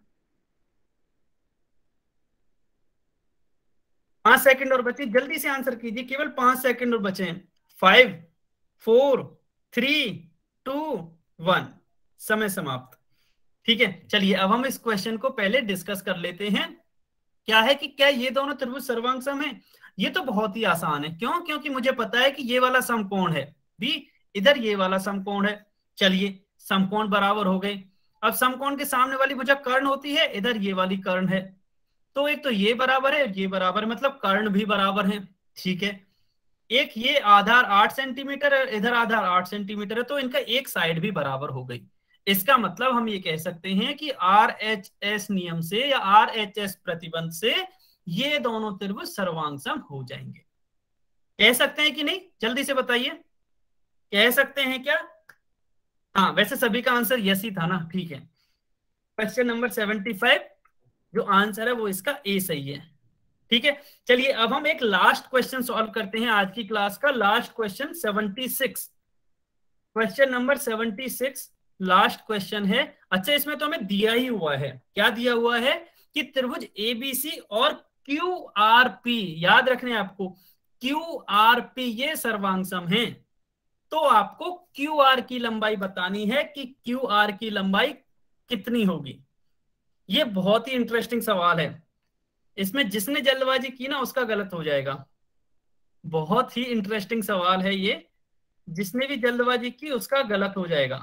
पांच सेकंड और बचे, जल्दी से आंसर कीजिए, केवल पांच सेकंड और बचे हैं। Five, four, three, two, one, समय समाप्त। ठीक है, चलिए अब हम इस क्वेश्चन को पहले डिस्कस कर लेते हैं। क्या है कि क्या ये दोनों त्रिभुज सर्वांग है? ये तो बहुत ही आसान है। क्यों? क्योंकि मुझे पता है कि ये वाला समकोण है बी, इधर ये वाला समकोण है। चलिए समकोण बराबर हो गए। अब समकोण के सामने वाली भुजा कर्ण होती है, इधर ये वाली कर्ण है, तो एक तो ये बराबर है, ये बराबर है, मतलब कर्ण भी बराबर है। ठीक है, एक ये आधार आठ सेंटीमीटर है, इधर आधार आठ सेंटीमीटर है, तो इनका एक साइड भी बराबर हो गई। इसका मतलब हम ये कह सकते हैं कि आर एच एस नियम से या आर एच एस प्रतिबंध से ये दोनों त्रिभुज सर्वांगसम हो जाएंगे। कह सकते हैं कि नहीं? जल्दी से बताइए, कह सकते हैं क्या? हाँ, वैसे सभी का आंसर यस ही था ना। ठीक है, क्वेश्चन नंबर सेवेंटी फाइव जो आंसर है वो इसका ए सही है। ठीक है, चलिए अब हम एक लास्ट क्वेश्चन सॉल्व करते हैं आज की क्लास का। Last question seventy six, question number seventy six last question है। अच्छा, इसमें तो हमें दिया ही हुआ है, क्या दिया हुआ है कि त्रिभुज एबीसी और क्यू आर पी, याद रखने आपको, क्यू आर पी ये सर्वांगसम है। तो आपको क्यू आर की लंबाई बतानी है कि क्यू आर की लंबाई कितनी होगी। ये बहुत ही इंटरेस्टिंग सवाल है, इसमें जिसने जल्दबाजी की ना उसका गलत हो जाएगा। बहुत ही इंटरेस्टिंग सवाल है ये, जिसने भी जल्दबाजी की उसका गलत हो जाएगा।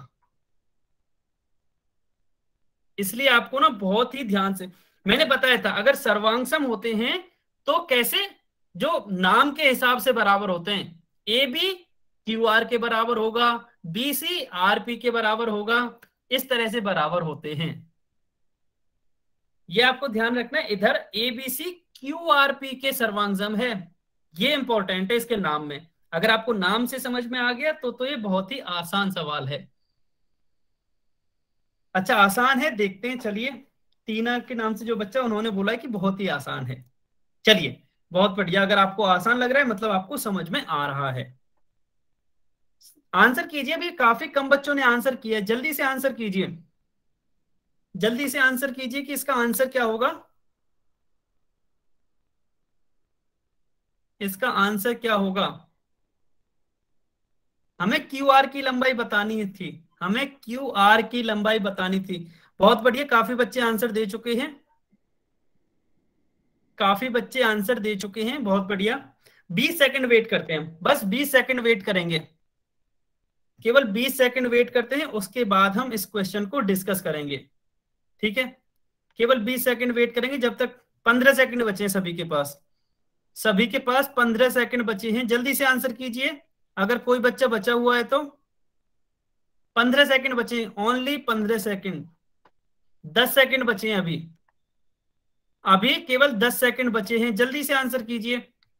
इसलिए आपको ना बहुत ही ध्यान से, मैंने बताया था अगर सर्वांगसम होते हैं तो कैसे, जो नाम के हिसाब से बराबर होते हैं, ए बी क्यू आर के बराबर होगा, बी सी आर पी के बराबर होगा, इस तरह से बराबर होते हैं। ये आपको ध्यान रखना है, इधर A B C Q R P के सर्वांगसम है, ये इंपॉर्टेंट है इसके नाम में। अगर आपको नाम से समझ में आ गया तो तो ये बहुत ही आसान सवाल है। अच्छा आसान है, देखते हैं। चलिए, टीना के नाम से जो बच्चा, उन्होंने बोला है कि बहुत ही आसान है। चलिए बहुत बढ़िया, अगर आपको आसान लग रहा है मतलब आपको समझ में आ रहा है। आंसर कीजिए, अभी काफी कम बच्चों ने आंसर किया है, जल्दी से आंसर कीजिए, जल्दी से आंसर कीजिए कि इसका आंसर क्या होगा। इसका आंसर क्या होगा? हमें क्यू आर की लंबाई बतानी थी, हमें क्यू आर की लंबाई बतानी थी। बहुत बढ़िया, काफी बच्चे आंसर दे चुके हैं, काफी बच्चे आंसर दे चुके हैं, बहुत बढ़िया। बीस सेकंड वेट करते हैं, बस बीस सेकंड वेट करेंगे, केवल बीस सेकंड वेट करते हैं, उसके बाद हम इस क्वेश्चन को डिस्कस करेंगे। ठीक है, केवल बीस सेकंड वेट करेंगे, जब तक पंद्रह सेकंड बचे हैं सभी के पास, सभी के पास पंद्रह सेकंड बचे हैं, जल्दी से आंसर कीजिए। अगर कोई बच्चा बचा हुआ है तो पंद्रह सेकंड बचे, ओनली पंद्रह सेकंड, दस सेकंड बचे हैं अभी, अभी केवल दस सेकंड बचे हैं, जल्दी से आंसर कीजिए।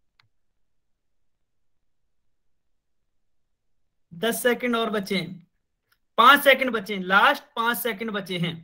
दस सेकंड और बचे हैं, पांच सेकंड बचे हैं, लास्ट पांच सेकंड बचे हैं,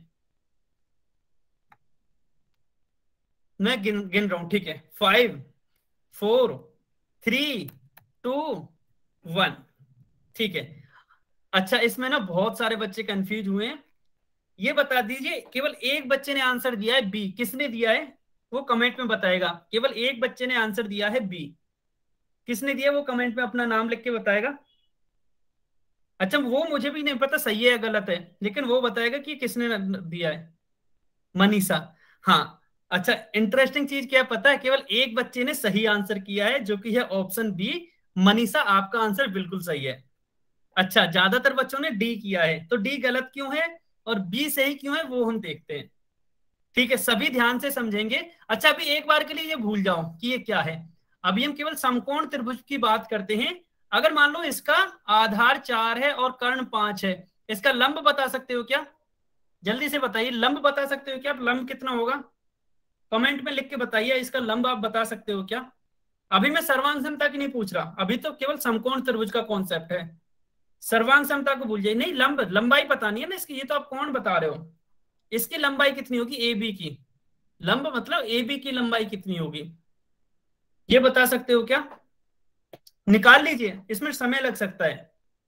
मैं गिन गिन रहा हूं। ठीक है, five four three two one. ठीक है, अच्छा इसमें ना बहुत सारे बच्चे कंफ्यूज हुए हैं, ये बता दीजिए, केवल एक बच्चे ने आंसर दिया है बी, किसने दिया है वो कमेंट में बताएगा। केवल एक बच्चे ने आंसर दिया है बी, किसने दिया वो कमेंट में अपना नाम लिख के बताएगा। अच्छा वो मुझे भी नहीं पता सही है या गलत है, लेकिन वो बताएगा कि किसने दिया है। मनीषा, हाँ। अच्छा इंटरेस्टिंग चीज क्या है पता है, केवल एक बच्चे ने सही आंसर किया है जो कि है ऑप्शन बी। मनीषा आपका आंसर बिल्कुल सही है। अच्छा ज्यादातर बच्चों ने डी किया है, तो डी गलत क्यों है और बी सही क्यों है वो हम देखते हैं। ठीक है, सभी ध्यान से समझेंगे। अच्छा अभी एक बार के लिए ये भूल जाओ कि ये क्या है, अभी हम केवल समकोण त्रिभुज की बात करते हैं। अगर मान लो इसका आधार चार है और कर्ण पांच है, इसका लंब बता सकते हो क्या? जल्दी से बताइए, लंब बता सकते हो क्या? लंब कितना होगा कमेंट में लिख के बताइए, इसका लंब आप बता सकते हो क्या? अभी मैं सर्वांग समता की नहीं पूछ रहा, अभी तो केवल समकोण त्रिभुज का कॉन्सेप्ट है, सर्वांग समता को भूल जाइए। नहीं, लंब लंबाई पता नहीं है ना इसकी, ये तो आप कौन बता रहे हो, इसकी लंबाई कितनी होगी ए बी की, लंब मतलब ए बी की लंबाई कितनी होगी, ये बता सकते हो क्या? निकाल लीजिए, इसमें समय लग सकता है,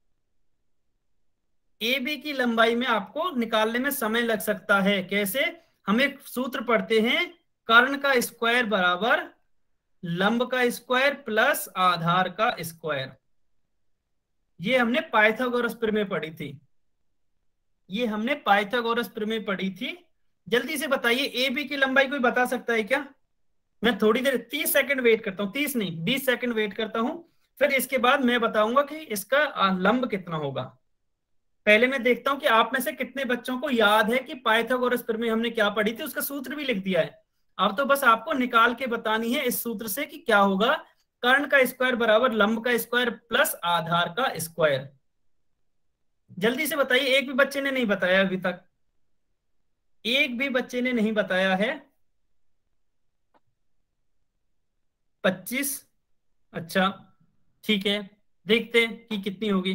ए बी की लंबाई में आपको निकालने में समय लग सकता है। कैसे? हम एक सूत्र पढ़ते हैं, कर्ण का स्क्वायर बराबर लंब का स्क्वायर प्लस आधार का स्क्वायर, ये हमने पाइथागोरस प्रमेय पढ़ी थी, ये हमने पाइथागोरस प्रमेय पढ़ी थी। जल्दी से बताइए ए बी की लंबाई कोई बता सकता है क्या? मैं थोड़ी देर तीस सेकंड वेट करता हूँ, तीस नहीं बीस सेकंड वेट करता हूँ, फिर इसके बाद मैं बताऊंगा कि इसका लंब कितना होगा। पहले मैं देखता हूं कि आप में से कितने बच्चों को याद है कि पाइथागोरस प्रमेय हमने क्या पढ़ी थी, उसका सूत्र भी लिख दिया है। अब तो बस आपको निकाल के बतानी है इस सूत्र से कि क्या होगा। कर्ण का स्क्वायर बराबर लंब का स्क्वायर प्लस आधार का स्क्वायर। जल्दी से बताइए, एक भी बच्चे ने नहीं बताया अभी तक, एक भी बच्चे ने नहीं बताया है। पच्चीस, अच्छा ठीक है, देखते हैं कि कितनी होगी।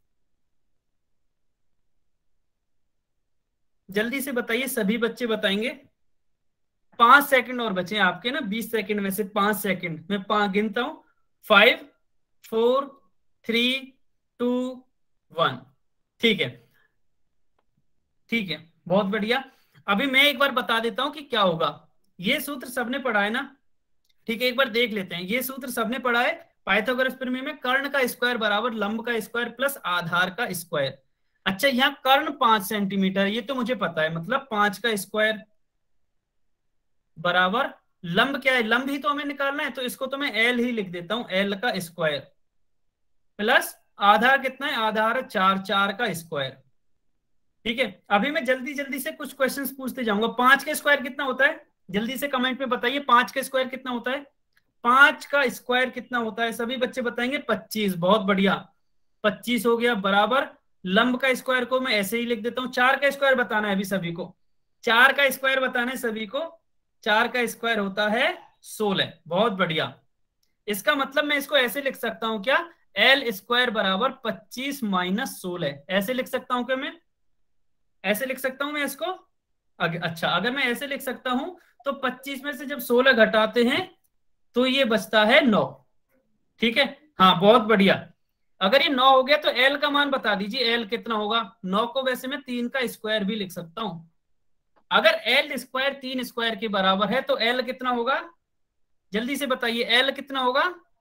जल्दी से बताइए, सभी बच्चे बताएंगे। पांच सेकंड और बचे हैं आपके ना, बीस सेकंड में से पांच सेकंड मैं पांच गिनता हूं। Five, four, three, two, one. ठीक है, ठीक है, बहुत बढ़िया। अभी मैं एक बार बता देता हूं कि क्या होगा। ये सूत्र सबने पढ़ा है ना? ठीक है, एक बार देख लेते हैं। ये सूत्र सबने पढ़ा है पाइथागोरस प्रमेय में, कर्ण का स्क्वायर बराबर लंब का स्क्वायर प्लस आधार का स्क्वायर। अच्छा, यहाँ कर्ण पांच सेंटीमीटर, ये तो मुझे पता है, मतलब पांच का स्क्वायर बराबर लंब क्या है, लंब ही तो हमें निकालना है, तो इसको तो मैं एल ही लिख देता हूं, एल का स्क्वायर प्लस आधार कितना है, आधार चार, चार का स्क्वायर। ठीक है, अभी मैं जल्दी जल्दी से कुछ क्वेश्चंस पूछते जाऊंगा। पांच का स्क्वायर कितना होता है, जल्दी से कमेंट में बताइए, पांच का स्क्वायर कितना होता है? पांच का स्क्वायर कितना होता है, सभी बच्चे बताएंगे पच्चीस। बहुत बढ़िया, पच्चीस हो गया बराबर लंब का स्क्वायर को मैं ऐसे ही लिख देता हूं, चार का स्क्वायर बताना है अभी सभी को, चार का स्क्वायर बताना है सभी को। चार का स्क्वायर होता है सोलह। बहुत बढ़िया, इसका मतलब मैं इसको ऐसे लिख सकता हूं क्या, एल स्क्वायर बराबर पच्चीस माइनस सोलह, ऐसे लिख सकता हूं क्या मैं? ऐसे लिख सकता हूं मैं इसको? अग, अच्छा, अगर मैं ऐसे लिख सकता हूं तो पच्चीस में से जब सोलह घटाते हैं तो ये बचता है नौ। ठीक है, हाँ बहुत बढ़िया। अगर ये नौ हो गया तो एल का मान बता दीजिए, एल कितना होगा? नौ को वैसे मैं तीन का स्क्वायर भी लिख सकता हूं। अगर एल स्क्वायर तीन स्क्वायर के बराबर है तो एल कितना होगा? जल्दी से बताइए, एल कितना होगा?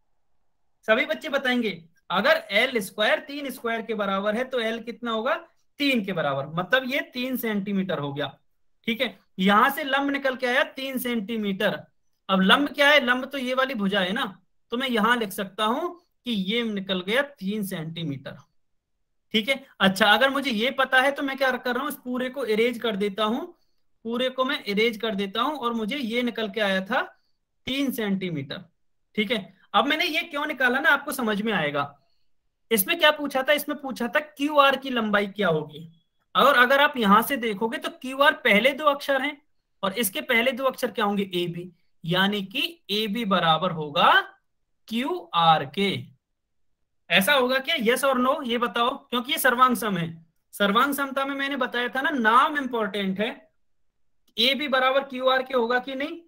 सभी बच्चे बताएंगे। अगर एल स्क्वायर तीन स्क्वायर के बराबर है तो एल कितना होगा? तीन के बराबर, मतलब ये तीन सेंटीमीटर हो गया। ठीक है, यहां से लंब निकल के आया तीन सेंटीमीटर। अब लंब क्या है, लंब तो ये वाली भुजा है ना, तो मैं यहां लिख सकता हूं कि ये निकल गया तीन सेंटीमीटर। ठीक है, अच्छा अगर मुझे ये पता है तो मैं क्या कर रहा हूं, इस पूरे को इरेज कर देता हूं, पूरे को मैं इरेज कर देता हूं, और मुझे ये निकल के आया था तीन सेंटीमीटर। ठीक है, अब मैंने ये क्यों निकाला ना, आपको समझ में आएगा। इसमें क्या पूछा था, इसमें पूछा था क्यू आर की लंबाई क्या होगी। और अगर आप यहां से देखोगे तो क्यू आर पहले दो अक्षर हैं, और इसके पहले दो अक्षर क्या होंगे, ए बी, यानी कि ए बी बराबर होगा क्यू आर के। ऐसा होगा क्या, यस और नो, ये बताओ, क्योंकि ये सर्वांग सम है। सर्वांग समता में मैंने बताया था ना, नाम इंपॉर्टेंट है। ए बी बराबर क्यू आर के होगा कि नहीं?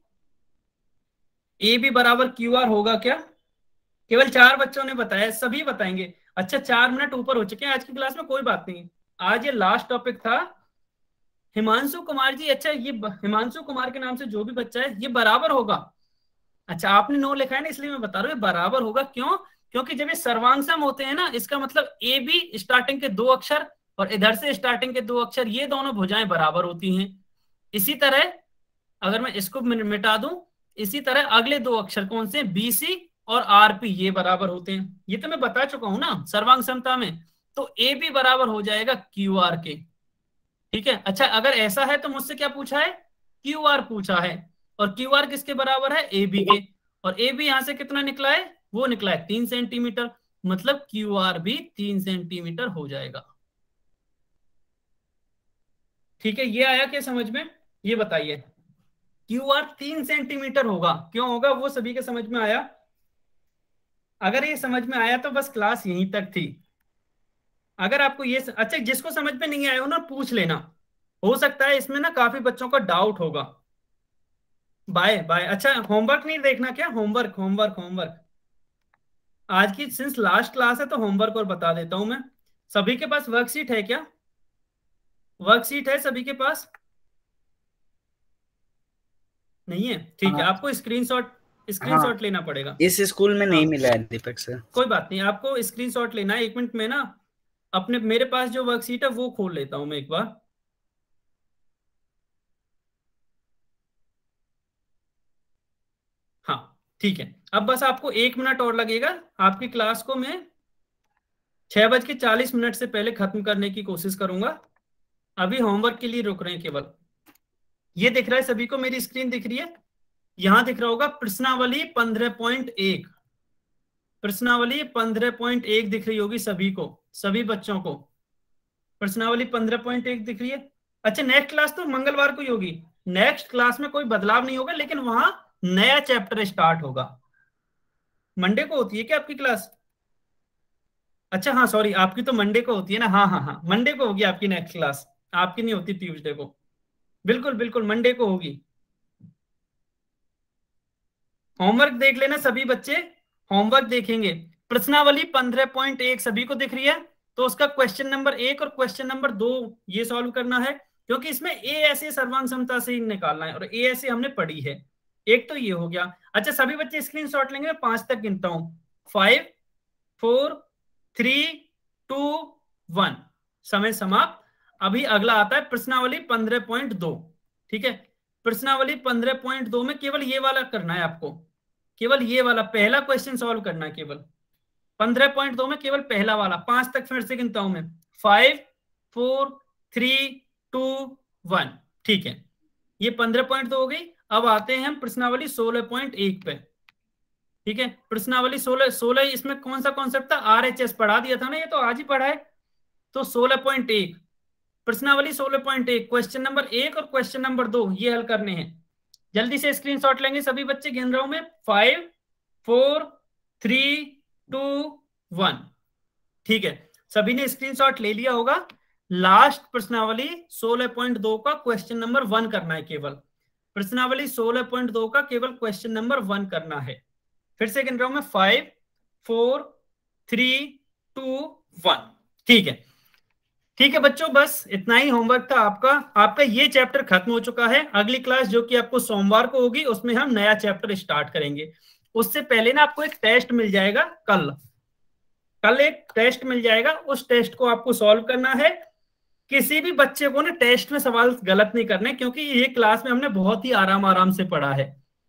ए बी बराबर क्यू आर होगा क्या? केवल चार बच्चों ने बताया, सभी बताएंगे। अच्छा, चार मिनट ऊपर हो चुके हैं आज की क्लास में, कोई बात नहीं, आज ये लास्ट टॉपिक था। हिमांशु कुमार जी, अच्छा ये हिमांशु कुमार के नाम से जो भी बच्चा है, ये बराबर होगा। अच्छा, आपने नो लिखा है ना, इसलिए मैं बता रहा हूँ ये बराबर होगा। क्यों? क्योंकि जब ये सर्वांगसम होते हैं ना, इसका मतलब ए बी स्टार्टिंग के दो अक्षर और इधर से स्टार्टिंग के दो अक्षर, ये दोनों भुजाएं बराबर होती हैं। इसी तरह अगर मैं इसको मिटा दूं, इसी तरह अगले दो अक्षर कौन से, बी सी और आरपी, ये बराबर होते हैं। ये तो मैं बता चुका हूं ना सर्वांग समता में। तो ए बी बराबर हो जाएगा क्यू आर के। ठीक है, अच्छा अगर ऐसा है तो मुझसे क्या पूछा है, क्यू आर पूछा है, और क्यू आर किसके बराबर है, ए बी के। और ए बी यहां से कितना निकला है, वो निकला है तीन सेंटीमीटर, मतलब क्यू आर भी तीन सेंटीमीटर हो जाएगा। ठीक है, ये आया क्या समझ में, ये बताइए। क्यू आर तीन सेंटीमीटर होगा, क्यों होगा वो सभी के समझ में आया? अगर ये समझ में आया तो बस क्लास यहीं तक थी। अगर आपको ये अच्छा, जिसको समझ में नहीं आया हो ना, पूछ लेना, हो सकता है इसमें ना काफी बच्चों का डाउट होगा। Bye bye. अच्छा, होमवर्क नहीं देखना क्या, होमवर्क होमवर्क होमवर्क आज की सिंस लास्ट क्लास है तो होमवर्क और बता देता हूं मैं। सभी के पास वर्कशीट है क्या? वर्कशीट है सभी के पास? नहीं है, ठीक है, हाँ आपको स्क्रीनशॉट हाँ, स्क्रीनशॉट लेना पड़ेगा। इस स्कूल में हाँ, नहीं मिला है दीपक सर। कोई बात नहीं, आपको स्क्रीनशॉट लेना है, एक मिनट में ना अपने मेरे पास जो वर्कशीट है वो खोल लेता हूं मैं एक बार। हाँ ठीक है, अब बस आपको एक मिनट और लगेगा। आपकी क्लास को मैं छह बज के चालीस मिनट से पहले खत्म करने की कोशिश करूंगा। अभी होमवर्क के लिए रुक रहे हैं केवल। ये दिख रहा है सभी को, मेरी स्क्रीन दिख रही है? यहां दिख रहा होगा प्रश्नावली पंद्रह पॉइंट एक। प्रश्नावली पंद्रह पॉइंट एक दिख रही होगी सभी को, सभी बच्चों को प्रश्नावली पंद्रह पॉइंट एक दिख रही है। अच्छा, नेक्स्ट क्लास तो मंगलवार को ही होगी। नेक्स्ट क्लास में कोई बदलाव नहीं होगा, लेकिन वहां नया चैप्टर स्टार्ट होगा। मंडे को होती है क्या आपकी क्लास? अच्छा हाँ सॉरी, आपकी तो मंडे को होती है ना। हाँ हाँ हाँ, मंडे को होगी आपकी नेक्स्ट क्लास। आपकी नहीं होती ट्यूसडे को। बिल्कुल बिल्कुल, मंडे को होगी। होमवर्क देख लेना सभी बच्चे, होमवर्क देखेंगे। प्रश्नावली पंद्रह पॉइंट एक सभी को दिख रही है, तो उसका क्वेश्चन नंबर एक और क्वेश्चन नंबर दो ये सॉल्व करना है, क्योंकि इसमें ए ऐसे सर्वांग क्षमता से ही निकालना है, और ए ऐसे हमने पढ़ी है। एक तो ये हो गया। अच्छा सभी बच्चे स्क्रीनशॉट लेंगे, मैं पांच तक गिनता हूं। Five, four, three, two, one. समय समाप्त। अभी अगला आता है प्रश्नावली पंद्रह पॉइंट दो। ठीक है, प्रश्नावली पंद्रह पॉइंट दो में केवल ये वाला करना है आपको, केवल ये वाला पहला क्वेश्चन सॉल्व करना है केवल। पंद्रह पॉइंट दो में केवल पहला वाला। पांच तक फिर से गिनता हूं मैं। Five, four, three, two, one. ठीक है, ये पंद्रह पॉइंट दो हो गई। अब आते हैं हम प्रश्नावली सोलह पॉइंट एक पे। ठीक है, प्रश्नावली सोलह सोलह इसमें कौन सा कॉन्सेप्ट था? आरएचएस पढ़ा दिया था ना, ये तो आज ही पढ़ा है। तो सोलह पॉइंट एक, प्रश्नावली सोलह पॉइंट एक, क्वेश्चन नंबर एक और क्वेश्चन नंबर दो ये हल करने हैं। जल्दी से स्क्रीनशॉट लेंगे सभी बच्चे, गिन रहा हूं मैं। Five, four, three, two, one. ठीक है, सभी ने स्क्रीनशॉट ले लिया होगा। लास्ट प्रश्नावली सोलह पॉइंट दो का क्वेश्चन नंबर वन करना है केवल। प्रश्नावली सोलह पॉइंट दो का केवल क्वेश्चन नंबर वन करना है। फिर से गिन रहा हूं मैं। Five, four, three, two, one. ठीक है, ठीक है बच्चों, बस इतना ही होमवर्क था आपका। आपका ये चैप्टर खत्म हो चुका है। अगली क्लास जो कि आपको सोमवार को होगी, उसमें हम नया चैप्टर स्टार्ट करेंगे। उससे पहले ना आपको एक टेस्ट मिल जाएगा कल। कल एक टेस्ट मिल जाएगा, उस टेस्ट को आपको सॉल्व करना है। किसी भी बच्चे को ना टेस्ट में सवाल गलत नहीं करने, क्योंकि ये क्लास में हमने बहुत ही आराम आराम से पढ़ा है।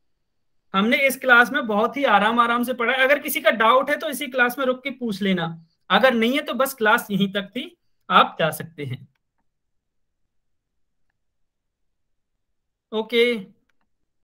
हमने इस क्लास में बहुत ही आराम आराम से पढ़ा है। अगर किसी का डाउट है तो इसी क्लास में रुक के पूछ लेना, अगर नहीं है तो बस क्लास यहीं तक थी, आप जा सकते हैं। ओके।